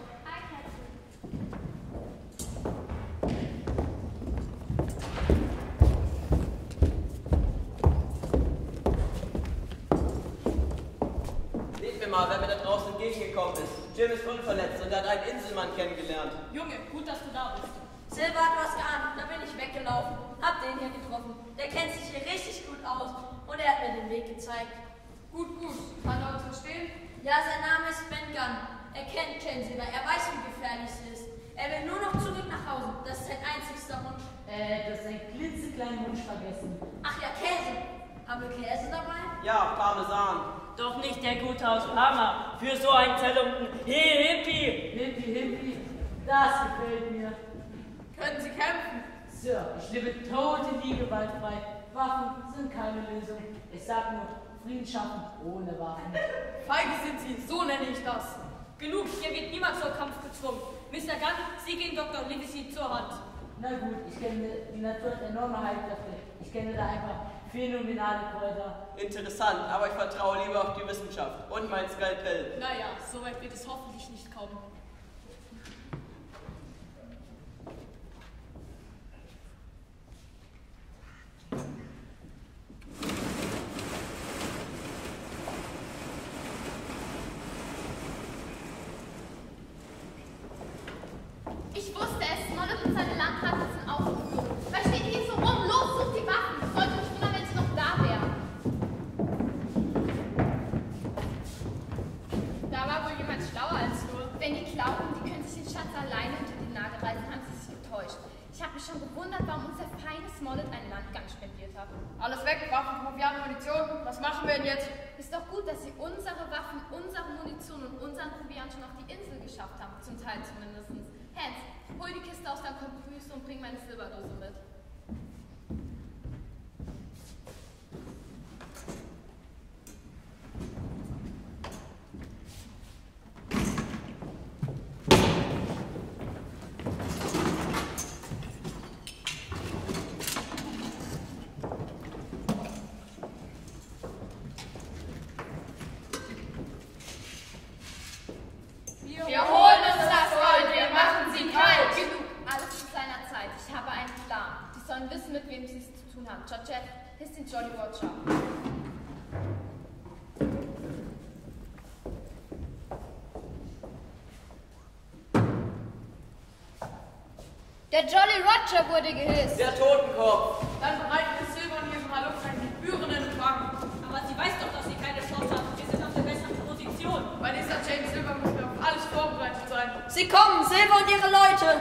Seht mir mal, wer mir da draußen entgegengekommen ist. Jim ist unverletzt und hat einen Inselmann kennengelernt. Junge, gut, dass du da bist. Silver hat was geahnt, da bin ich weggelaufen. Hab den hier getroffen. Der kennt sich hier richtig gut aus und er hat mir den Weg gezeigt. Gut, gut. Kann er uns verstehen? Ja, sein Name ist Ben Gunn. Er kennt Jane Silver, er weiß, wie gefährlich sie ist. Er will nur noch zurück nach Hause. Das ist sein einzigster Wunsch. Äh, das ist ein klitzekleinen Wunsch vergessen. Ach ja, Käse. Haben wir Käse dabei? Ja, Parmesan. Doch nicht der Gute aus Parma. Für so einen zerlumpten Hippie. Hippie, Hippie, das gefällt mir. Können Sie kämpfen? Sir, ich lebe tote nie gewaltfrei. Waffen sind keine Lösung. Ich sag nur, Frieden schaffen ohne Waffen. Feige sind Sie, so nenne ich das. Genug, hier wird niemand zum Kampf gezwungen. Mister Gunn, Sie gehen Doktor Livesey zur Hand. Na gut, ich kenne die Natur hat enorme Heilkräfte. Ich kenne da einfach phänomenale Kräuter. Interessant, aber ich vertraue lieber auf die Wissenschaft und mein Skalpell. Naja, so weit wird es hoffentlich nicht kommen. Ich wusste es, Smollett und seine Landratten sind aufgeflogen. Was steht ihr hier so rum? Los, sucht die Waffen! Es sollte mich wundern, wenn sie noch da wären. Da war wohl jemand schlauer als du. Wenn die glauben, die können sich den Schatz alleine unter die Nagel reißen, haben sie sich getäuscht. Ich habe mich schon gewundert, warum unser feine Smollett einen Landgang spendiert hat. Alles weg, Waffen, Proviant, Munition. Was machen wir denn jetzt? Ist doch gut, dass sie unsere Waffen, unsere Munition und unseren Proviant schon auf die Insel geschafft haben. Zum Teil zumindest. Hans, hol die Kiste aus deinem Komprüse und bring meine Silberdose mit. Georgette hisst den Jolly Roger. Der Jolly Roger wurde gehisst. Der Totenkopf. Dann bereiten wir Silber und ihrem Hallo einen gebührenden Empfang. Aber sie weiß doch, dass sie keine Chance hat. Wir sind auf der besseren Position. Bei dieser Jane Silver müssen wir auf alles vorbereitet sein. Sie kommen, Silber und ihre Leute.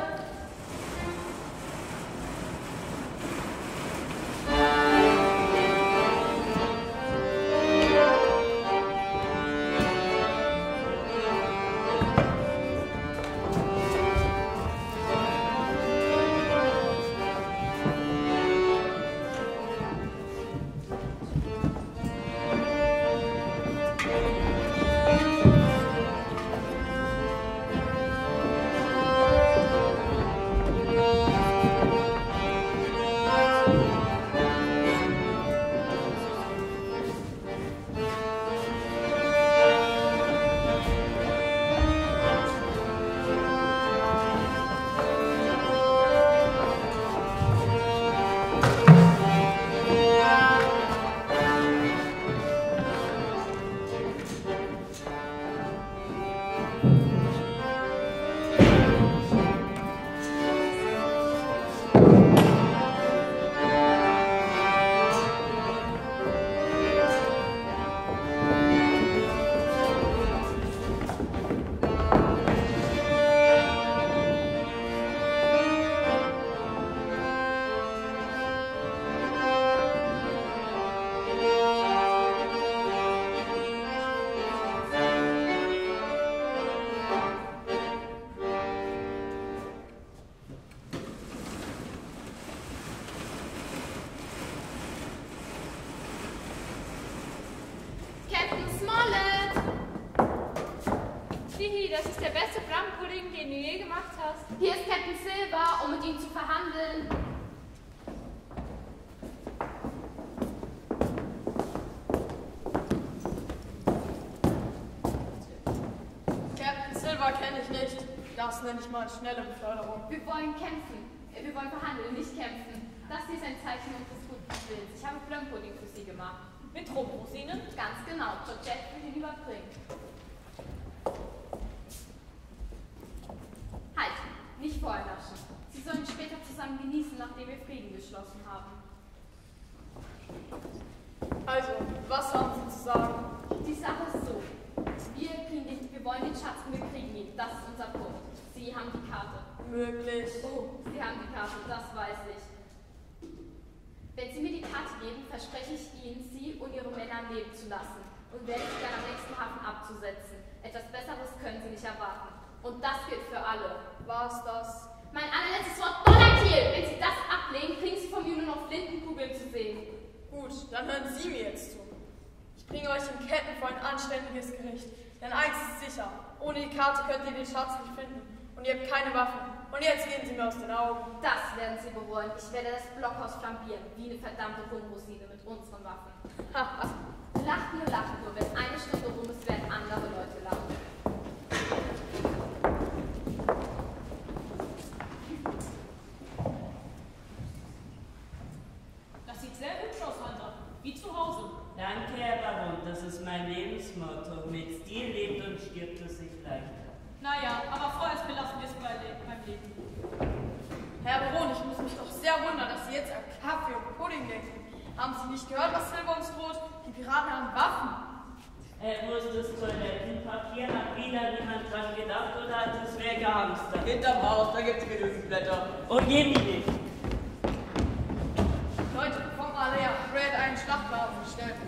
Captain Smollett! Hihi, das ist der beste Brampudding, den du je gemacht hast. Hier ist Captain Silver, um mit ihm zu verhandeln. Captain Silver kenne ich nicht. Das nenne ich mal schnelle Beförderung. Wir wollen kämpfen. Äh, Wir wollen verhandeln, nicht kämpfen. Das hier ist ein Zeichen unseres guten Willens. Ich habe Brampudding für Sie gemacht. Mit Rumrosinen? Ganz genau. Georgette will ihn überbringen. Halt, nicht vorher naschen. Sie sollen später zusammen genießen, nachdem wir Frieden geschlossen haben. Also, was haben Sie zu sagen? Die Sache ist so. Wir, kriegen den, wir wollen den Schatz und wir kriegen ihn. Das ist unser Punkt. Sie haben die Karte. Möglich. Oh, Sie haben die Karte, das weiß ich. Wenn Sie mir die Karte geben, verspreche ich Ihnen, Sie und Ihre Männer am Leben zu lassen und werde Sie dann am nächsten Hafen abzusetzen. Etwas Besseres können Sie nicht erwarten. Und das gilt für alle. War's das? Mein allerletztes Wort, Donnerkiel! Wenn Sie das ablehnen, kriegen Sie von mir nur noch Flintenkugeln zu sehen. Gut, dann hören Sie mir jetzt zu. Ich bringe euch in Ketten vor ein anständiges Gericht. Denn eins ist sicher, ohne die Karte könnt ihr den Schatz nicht finden. Und ihr habt keine Waffen. Und jetzt gehen Sie mir aus den Augen. Das werden Sie bereuen. Ich werde das Blockhaus flambieren, wie eine verdammte Rumrosine mit unseren Waffen. Haha. Lacht nur, lacht nur. Wenn eine Stunde rum ist, werden andere Leute lachen. Das sieht sehr hübsch aus, Hunter. Wie zu Hause. Danke, Herr Baron, das ist mein Lebensmotto. Mit Stil lebt und stirbt es sich leichter. Naja, aber vorerst belassen wir es bei Le beim Leben. Herr Baron, ich muss mich doch sehr wundern, dass Sie jetzt an Kaffee und Pudding denken. Haben Sie nicht gehört, was Silber uns droht? Die Piraten haben Waffen. Er muss das Toilettenpapier, hat wieder niemand dran gedacht oder hat es weggehamstert? Hinterm Haus, da gibt's genügend Blätter. Und jedem nicht. Leute, kommt mal her. Ray hat einen Schlachtwagen gestellt.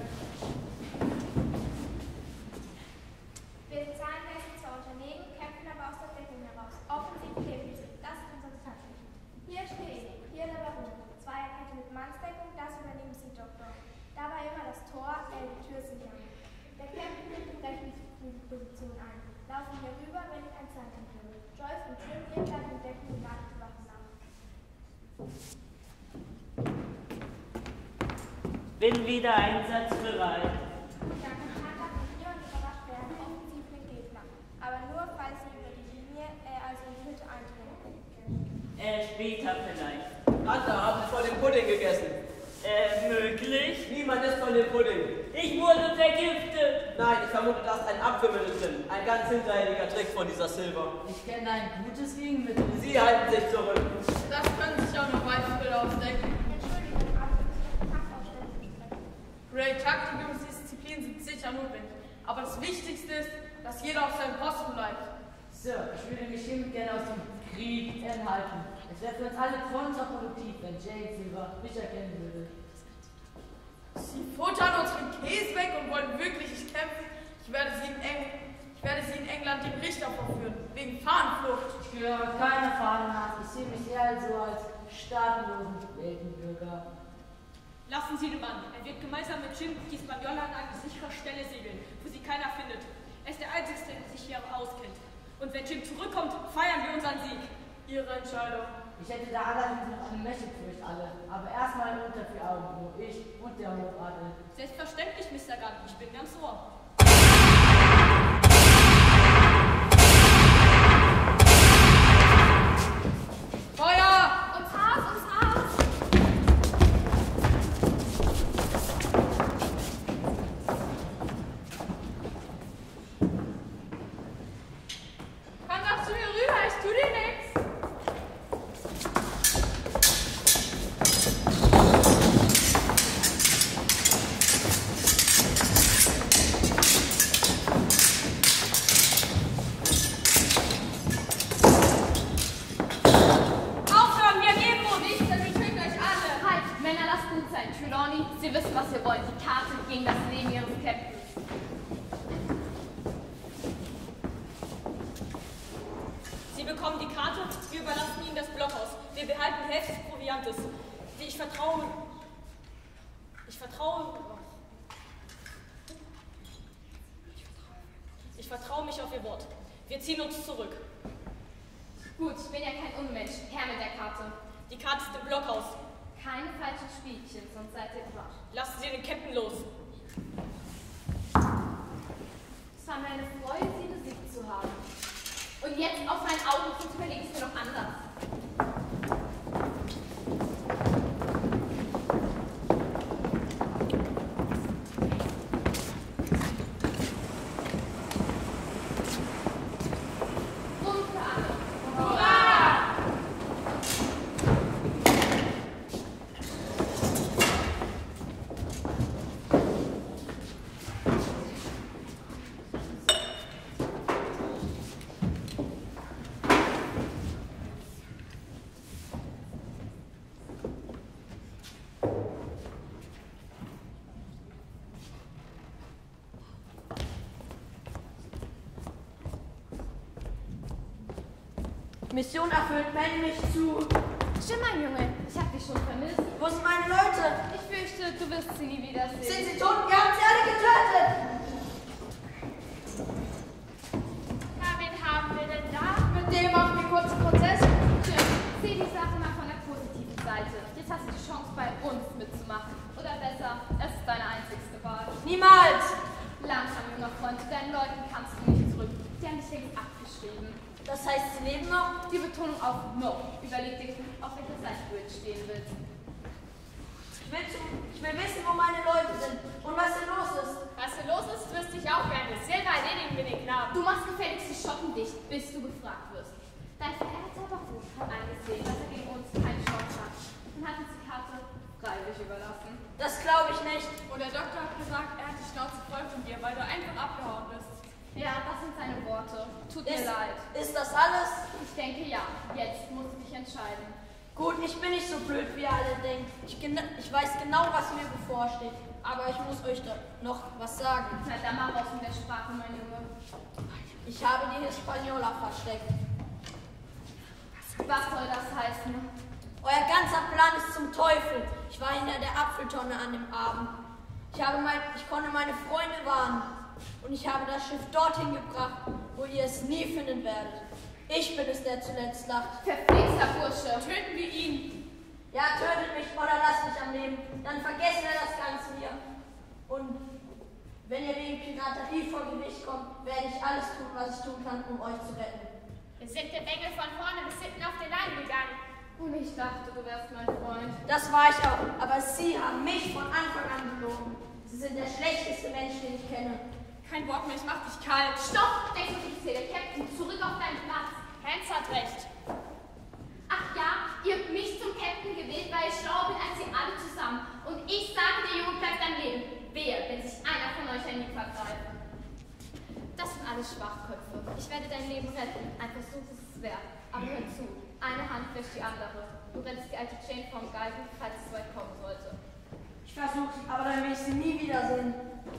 Wir zahlen Geld zwar Unternehmen, kämpfen aber aus der Deckung heraus. Offensiv Defizit, das ist unser Bestand. Hier steht, hier der Baron. Zweierkette mit Mannsdeckung, das übernehmen Sie, Doktor. Dabei immer das Tor, äh, die Tür sichern. Der Captain nimmt die Rechnungsposition ein. Laufen hier rüber, wenn ich ein Zeichen höre. Joyce und Tim, ihr bleibt in Deckung und wartet die Waffen ab. Bin wieder einsatzbereit. Der Kontakt hat mit ihr und überrascht werden offensiv den Gegner. Aber nur, falls sie über die Linie, äh, also in die Hütte eindringen. Äh, später vielleicht. Hunter, haben Sie vor dem Pudding gegessen? Äh, Äh, möglich? Niemand ist von dem Pudding. Ich wurde vergiftet. Nein, ich vermute, da ist ein Abführmittel drin. Ein ganz hinterhältiger Trick von dieser Silver. Ich kenne ein gutes Gegenmittel. Sie halten sich zurück. Das können sich auch noch weitere ausdenken. Entschuldigung, aber wir müssen eine Taktaufstellung besprechen. Ray, Taktik und Disziplin sind sicher notwendig. Aber das Wichtigste ist, dass jeder auf seinem Posten bleibt. Sir, ich würde mich hiermit gerne aus dem Krieg enthalten. Es wäre für uns alle kontraproduktiv, wenn Jane Silver mich erkennen würde. Sie futtern unseren Käse weg und wollen wirklich nicht kämpfen. Ich werde sie in, Eng ich werde sie in England dem Richter vorführen, wegen Fahnenflucht. Ich gehöre keiner Fahne nach. Ich sehe mich eher also als staatenlosen Weltenbürger. Lassen Sie den Mann. Er wird gemeinsam mit Jim die Hispaniola an eine sichere Stelle segeln, wo sie keiner findet. Er ist der Einzige, der sich hier auskennt. Und wenn Jim zurückkommt, feiern wir unseren Sieg. Ihre Entscheidung. Ich hätte da allerdings noch eine Message für euch alle. Aber erstmal unter vier Augen, nur ich und der Hofadel. Selbstverständlich, Mister Gunn. Ich bin ganz ohr. Feuer! Uns Haus, uns Haus! Komm doch zu mir rüber, ich tu dir nichts. Aufhören, wir geben uns! Nichts, denn wir töten euch alle. Halt, Männer, lasst gut sein. Trelawney, Sie wissen, was ihr wollt. Die Karte gegen das Leben Ihres Captains. Sie bekommen die Karte, wir überlassen Ihnen das Blockhaus. Wir behalten die Hälfte des Proviantes. Ich vertraue... Ich vertraue... Ich vertraue mich auf Ihr Wort. Wir ziehen uns zurück. Gut, ich bin ja kein Unmensch. Her mit der Karte. Die Karte ist im Blockhaus. Keine falschen Spielchen, sonst seid ihr überrascht. Lassen Sie den Captain los. Es war mir eine Freude, Sie besiegt zu haben. Und jetzt auf meinen Augen, sonst überlege ich es mir noch anders. Mission erfüllt, melde mich zu. Stimmt, mein Junge, ich hab dich schon vermisst. Wo sind meine Leute? Ich fürchte, du wirst sie nie wiedersehen. Sind sie tot? Wir haben sie alle getötet. Na, wen haben wir denn da? Mit dem machen wir kurz Prozess. Jim, sieh die Sache mal von der positiven Seite. Jetzt hast du die Chance, bei uns mitzumachen. Oder besser, es ist deine einzigste Wahl. Niemals. Langsam, junger Freund, deinen Leuten kannst du nicht zurück. Die haben dich längst abgeschrieben. Das heißt, sie leben noch? Die Betonung auf noch. Überleg dir gut, auf welcher Seite du jetzt stehen willst. Ich will, zum, ich will wissen, wo meine Leute sind und was hier los ist. Was hier los ist, wüsste ich auch gerne. Silber erledigen wir den Knaben. Du machst gefälligst die Schotten dicht, bis du befragt wirst. Dein verehrter Baron hat eingesehen, dass er gegen uns keine Chance hat und hat uns die Karte freiwillig überlassen. Das glaube ich nicht. Und der Doktor hat gesagt, er hat die Schnauze voll von dir, weil du einfach abgehauen bist. Ja, das sind seine Worte. Tut Ist, mir leid. ist das alles? Ich denke ja. Jetzt musst du dich entscheiden. Gut, ich bin nicht so blöd, wie ihr alle denkt. Ich, ich weiß genau, was mir bevorsteht. Aber ich muss euch da noch was sagen. Na, dann mal raus mit der Sprache, mein Junge. Ich habe die Hispaniola versteckt. Was soll das heißen? Euer ganzer Plan ist zum Teufel. Ich war hinter der Apfeltonne an dem Abend. Ich, habe mein, ich konnte meine Freunde warnen. Und ich habe das Schiff dorthin gebracht, wo ihr es nie finden werdet. Ich bin es, der zuletzt lacht. Verflixter Bursche. Töten wir ihn. Ja, tötet mich oder lasst mich am Leben. Dann vergessen wir das Ganze hier. Und wenn ihr wegen Piraterie vor Gericht kommt, werde ich alles tun, was ich tun kann, um euch zu retten. Wir sind dem Engel von vorne bis hinten auf den Leim gegangen. Und ich dachte, du wärst mein Freund. Das war ich auch, aber Sie haben mich von Anfang an belogen. Sie sind der schlechteste Mensch, den ich kenne. Kein Wort mehr, ich mach dich kalt. Stopp, Exoffizierer, Captain, zurück auf deinen Platz. Hans hat recht. Ach ja, ihr habt mich zum Captain gewählt, weil ich schlauer bin als ihr alle zusammen. Und ich sage, der Junge bleibt am Leben. Wehe, wenn sich einer von euch ein Lied vergreift. Das sind alles Schwachköpfe. Ich werde dein Leben retten. Ein Versuch ist es wert. Aber hör zu, eine Hand wäscht die andere. Du rettest die alte Jane vom Galgen, falls es weit kommen sollte. Ich versuch's, aber dann will ich Sie nie wiedersehen.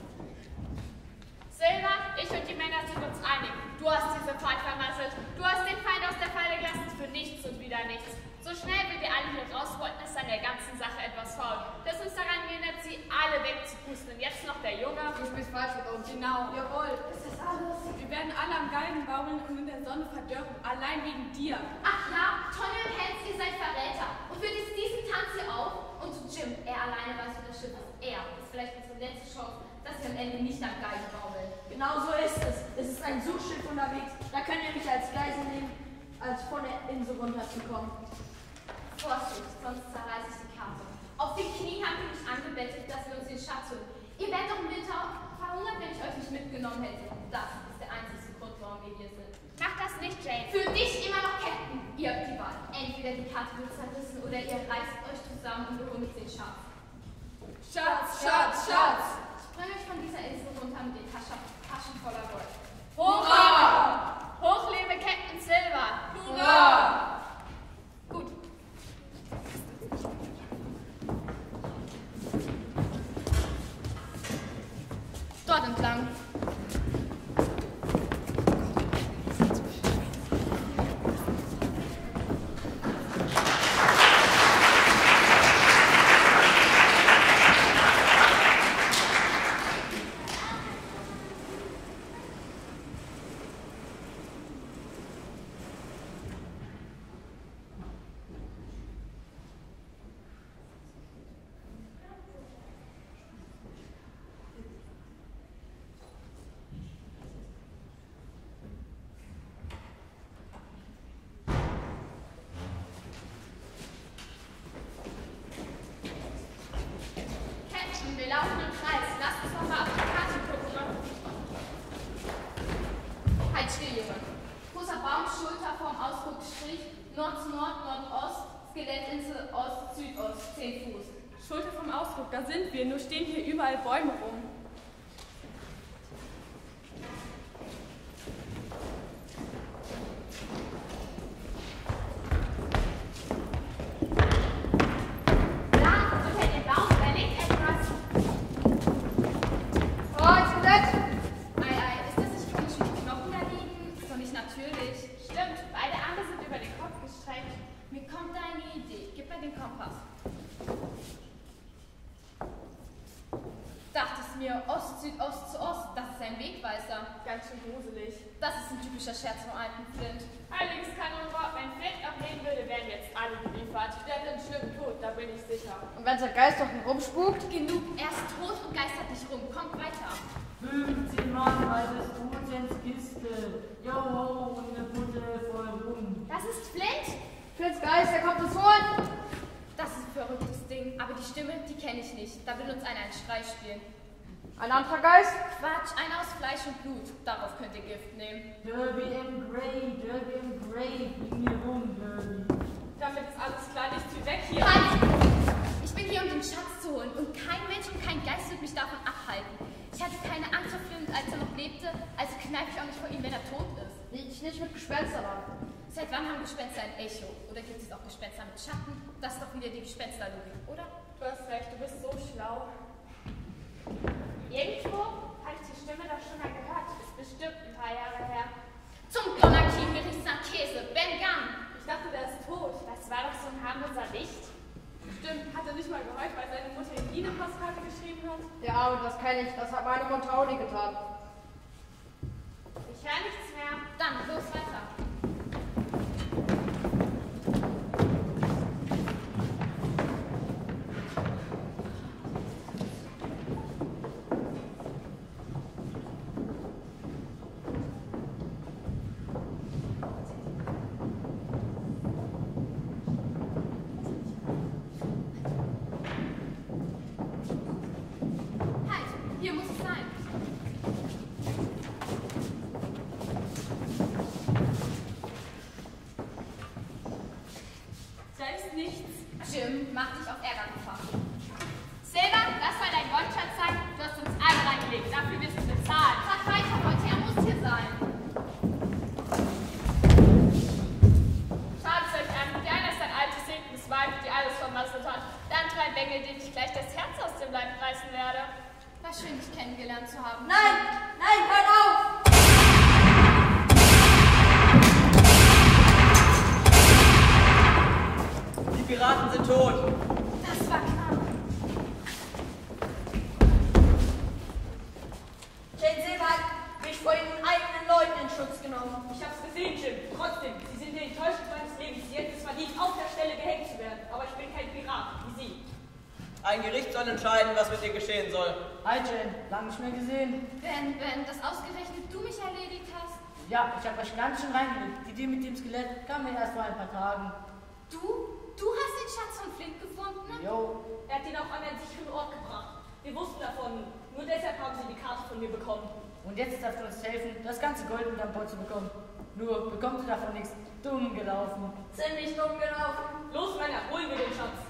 Silber, ich und die Männer sind uns einig. Du hast diese Fahrt vermasselt. Du hast den Feind aus der Falle gelassen für nichts und wieder nichts. So schnell wie wir alle hier raus wollten, ist an der ganzen Sache etwas faul. Das uns daran hindert, sie alle wegzupusten. Und jetzt noch der Junge. Du spielst falsch mit uns. Genau. Jawohl. Das ist alles. Wir werden alle am Galgen baumeln und in der Sonne verdörren. Allein wegen dir. Ach ja, Tonny und Hans, ihr seid Verräter. Und führt jetzt diesen Tanz hier auf. Und zu Jim, er alleine weiß, wo das Schiff ist. Er ist vielleicht unsere letzte Chance, dass wir am Ende nicht am Galgen baumeln. Genau so ist es. Es ist ein Suchschiff unterwegs. Da könnt ihr mich als Geisel nehmen, als von der Insel runterzukommen. Vorsicht, sonst zerreiße ich die Karte. Auf den Knien habt ihr mich angebettet, dass wir uns den Schatz holen. Ihr werdet doch im Winter verhungert, wenn ich euch nicht mitgenommen hätte. Das ist der einzige Grund, warum wir hier sind. Mach das nicht, Jane. Für dich immer noch Captain. Ihr habt die Wahl. Entweder die Karte wird zerrissen oder ihr reißt euch zusammen und wir holen uns den Schatz. Schatz, Schatz, Schatz! Ich bringe euch von dieser Insel runter mit den Taschen, Taschen voller Gold. Hurra! Hoch lebe Captain Silver! Hurra! Gut. Dort entlang. Wir laufen im Kreis. Lasst uns noch mal auf die Karte gucken. Halt still, Junge. Großer Baum, Schulter vorm Ausguck, Strich, Nord zu Nord, Nordost, Skelettinsel, Ost, Südost, zehn Fuß. Schulter vom Ausdruck, da sind wir. Nur stehen hier überall Bäume rum. Ost, Südost zu Ost, das ist ein Wegweiser. Ganz schön gruselig. Das ist ein typischer Scherz vom alten Flint. Allerdings kann unser, wenn Flint noch leben würde, wären jetzt alle geliefert. Der hat einen schlimmen Tod, da bin ich sicher. Und wenn sein Geist doch rumspukt? Genug, er ist tot und geistert nicht rum. Kommt weiter. fünfzehn Mann, altes Gutens Kiste. Joho, und eine Butte voll rum. Das ist Flint? Flints Geist, er kommt uns holen. Das ist ein verrücktes Ding, aber die Stimme, die kenne ich nicht. Da will uns einer einen Streich spielen. Ein anderer Geist? Quatsch, einer aus Fleisch und Blut. Darauf könnt ihr Gift nehmen. Derby and Grey, Derby and Grey, fliegen hier rum, Derby. Damit ist alles klar, nicht zu weg hier. Halt! Ich bin hier, um den Schatz zu holen und kein Mensch und kein Geist wird mich davon abhalten. Ich hatte keine Angst vor Flint, als er noch lebte, also kneife ich auch nicht vor ihm, wenn er tot ist. Ich nicht mit Gespenstern an. Seit wann haben Gespenster ein Echo? Oder gibt es auch Gespenster mit Schatten? Das ist doch wieder die Gespensterlogik, oder? Du hast recht, du bist so schlau. Irgendwo habe ich die Stimme doch schon mal gehört. Ist bestimmt ein paar Jahre her. Zum Donnerkien gerichtet nach Käse, Ben Gunn. Ich dachte, der ist tot. Das war doch so ein harmloser Licht. Stimmt, hat er nicht mal geheult, weil seine Mutter ihm nie eine Postkarte geschrieben hat? Ja, aber das kenne ich. Das hat meine Mutter auch nie getan. Ich höre nichts mehr. Dann, los weiter. kennengelernt zu haben. Nein, nein, hört auf! Die Piraten sind tot. Das war knapp. Jane Silver hat mich vor ihren eigenen Leuten in Schutz genommen. Ich hab's gesehen, Jim. Trotzdem, Sie sind die Enttäuschung meines Lebens. Sie hätten es verdient, auf der Stelle gehängt zu werden. Aber ich bin kein Pirat, wie Sie. Ein Gericht soll entscheiden, was mit dir geschehen soll. Hi Jane, lang nicht mehr gesehen. Wenn, wenn das ausgerechnet du mich erledigt hast. Ja, ich habe euch ganz schön reingelegt. Die Idee mit dem Skelett kam mir erst vor ein paar Tagen. Du? Du hast den Schatz von Flint gefunden? Jo. Er hat ihn auch an einen sicheren Ort gebracht. Wir wussten davon. Nur deshalb haben Sie die Karte von mir bekommen. Und jetzt darfst du uns helfen, das ganze Gold mit an Bord zu bekommen. Nur bekommst du davon nichts. Dumm gelaufen. Ziemlich dumm gelaufen. Los, Männer, holen wir den Schatz.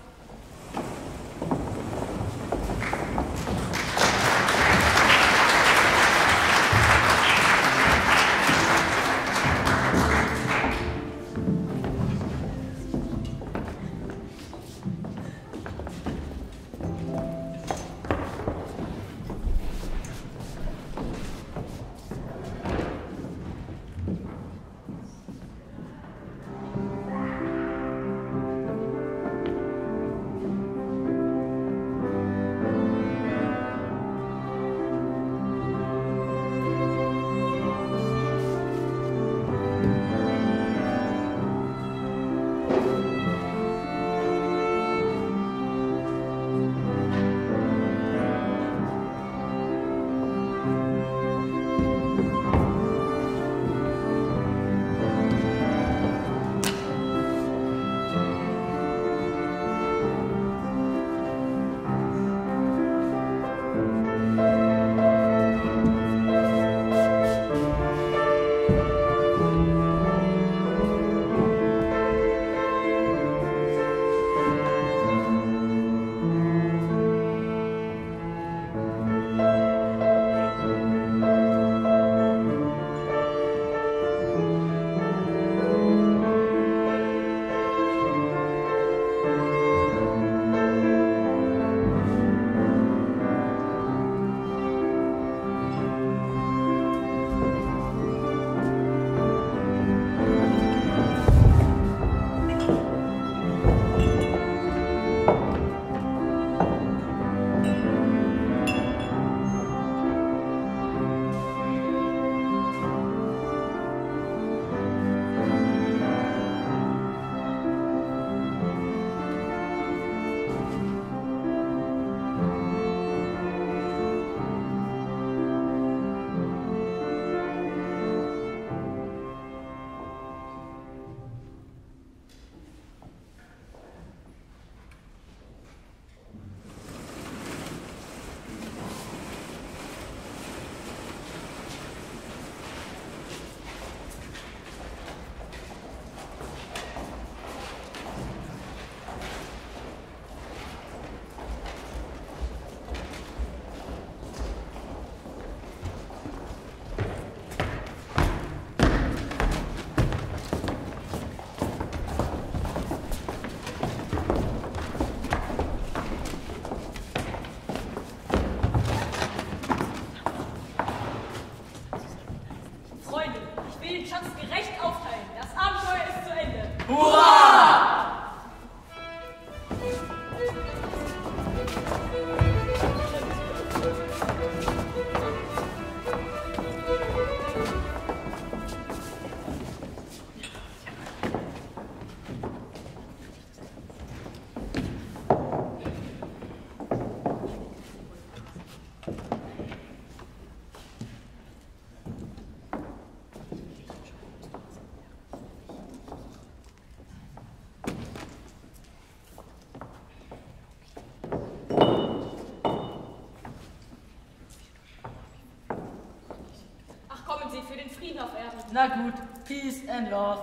Na gut, Peace and Love.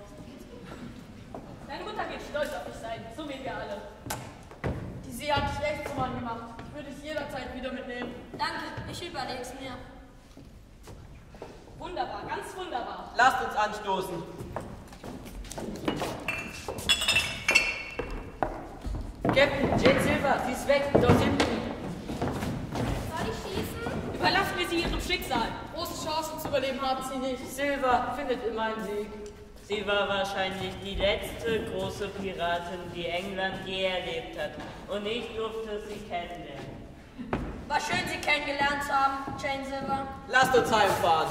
Deine Mutter wird stolz auf dich sein, so wie wir alle. Die See hat dich echt zum Mann gemacht. Ich würde dich jederzeit wieder mitnehmen. Danke, ich überleg's mir. Wunderbar, ganz wunderbar. Lasst uns anstoßen. Captain, Jane Silver, sie ist weg, dort hinten. Soll ich schießen? überleben hat sie nicht. Silver findet immer einen Sieg. Sie war wahrscheinlich die letzte große Piratin, die England je erlebt hat. Und ich durfte sie kennenlernen. War schön, Sie kennengelernt zu haben, Jane Silver. Lasst uns heimfahren.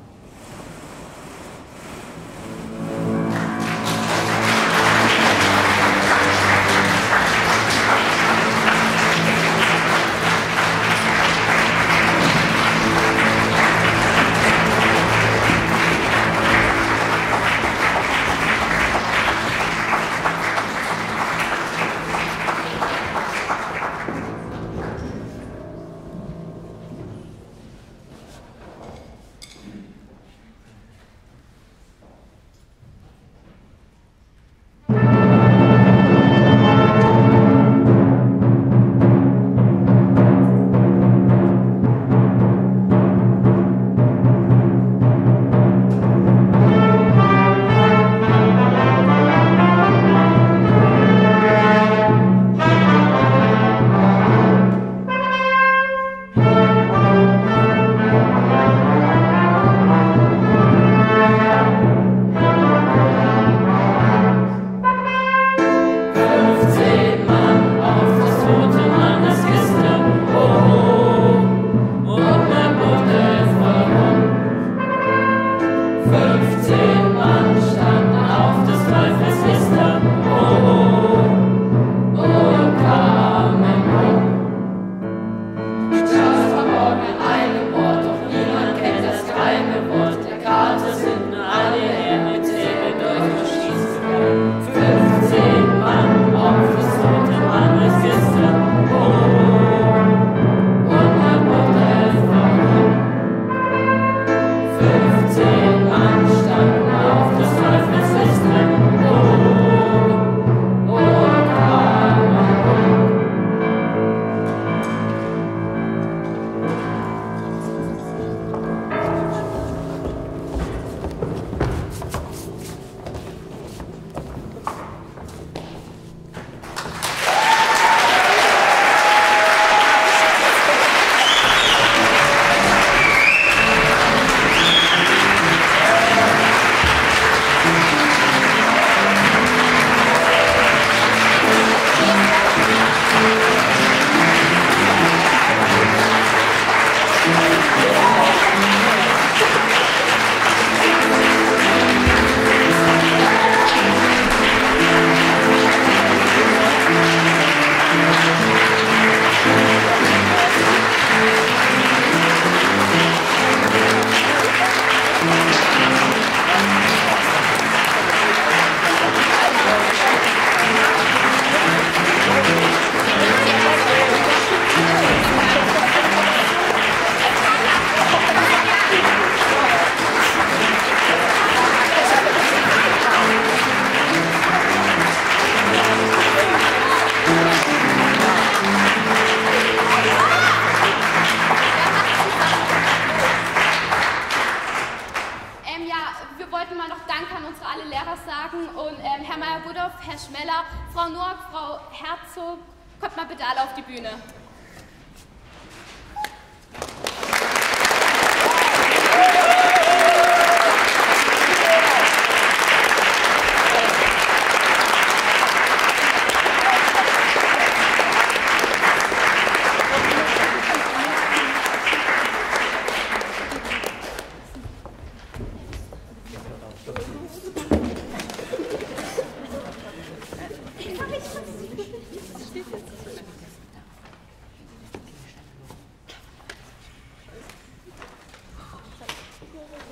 Frau Noack, Frau Herzog, kommt mal bitte alle auf die Bühne.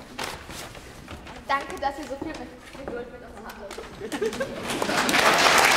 Danke, dass ihr so viel Geduld mit uns hattet.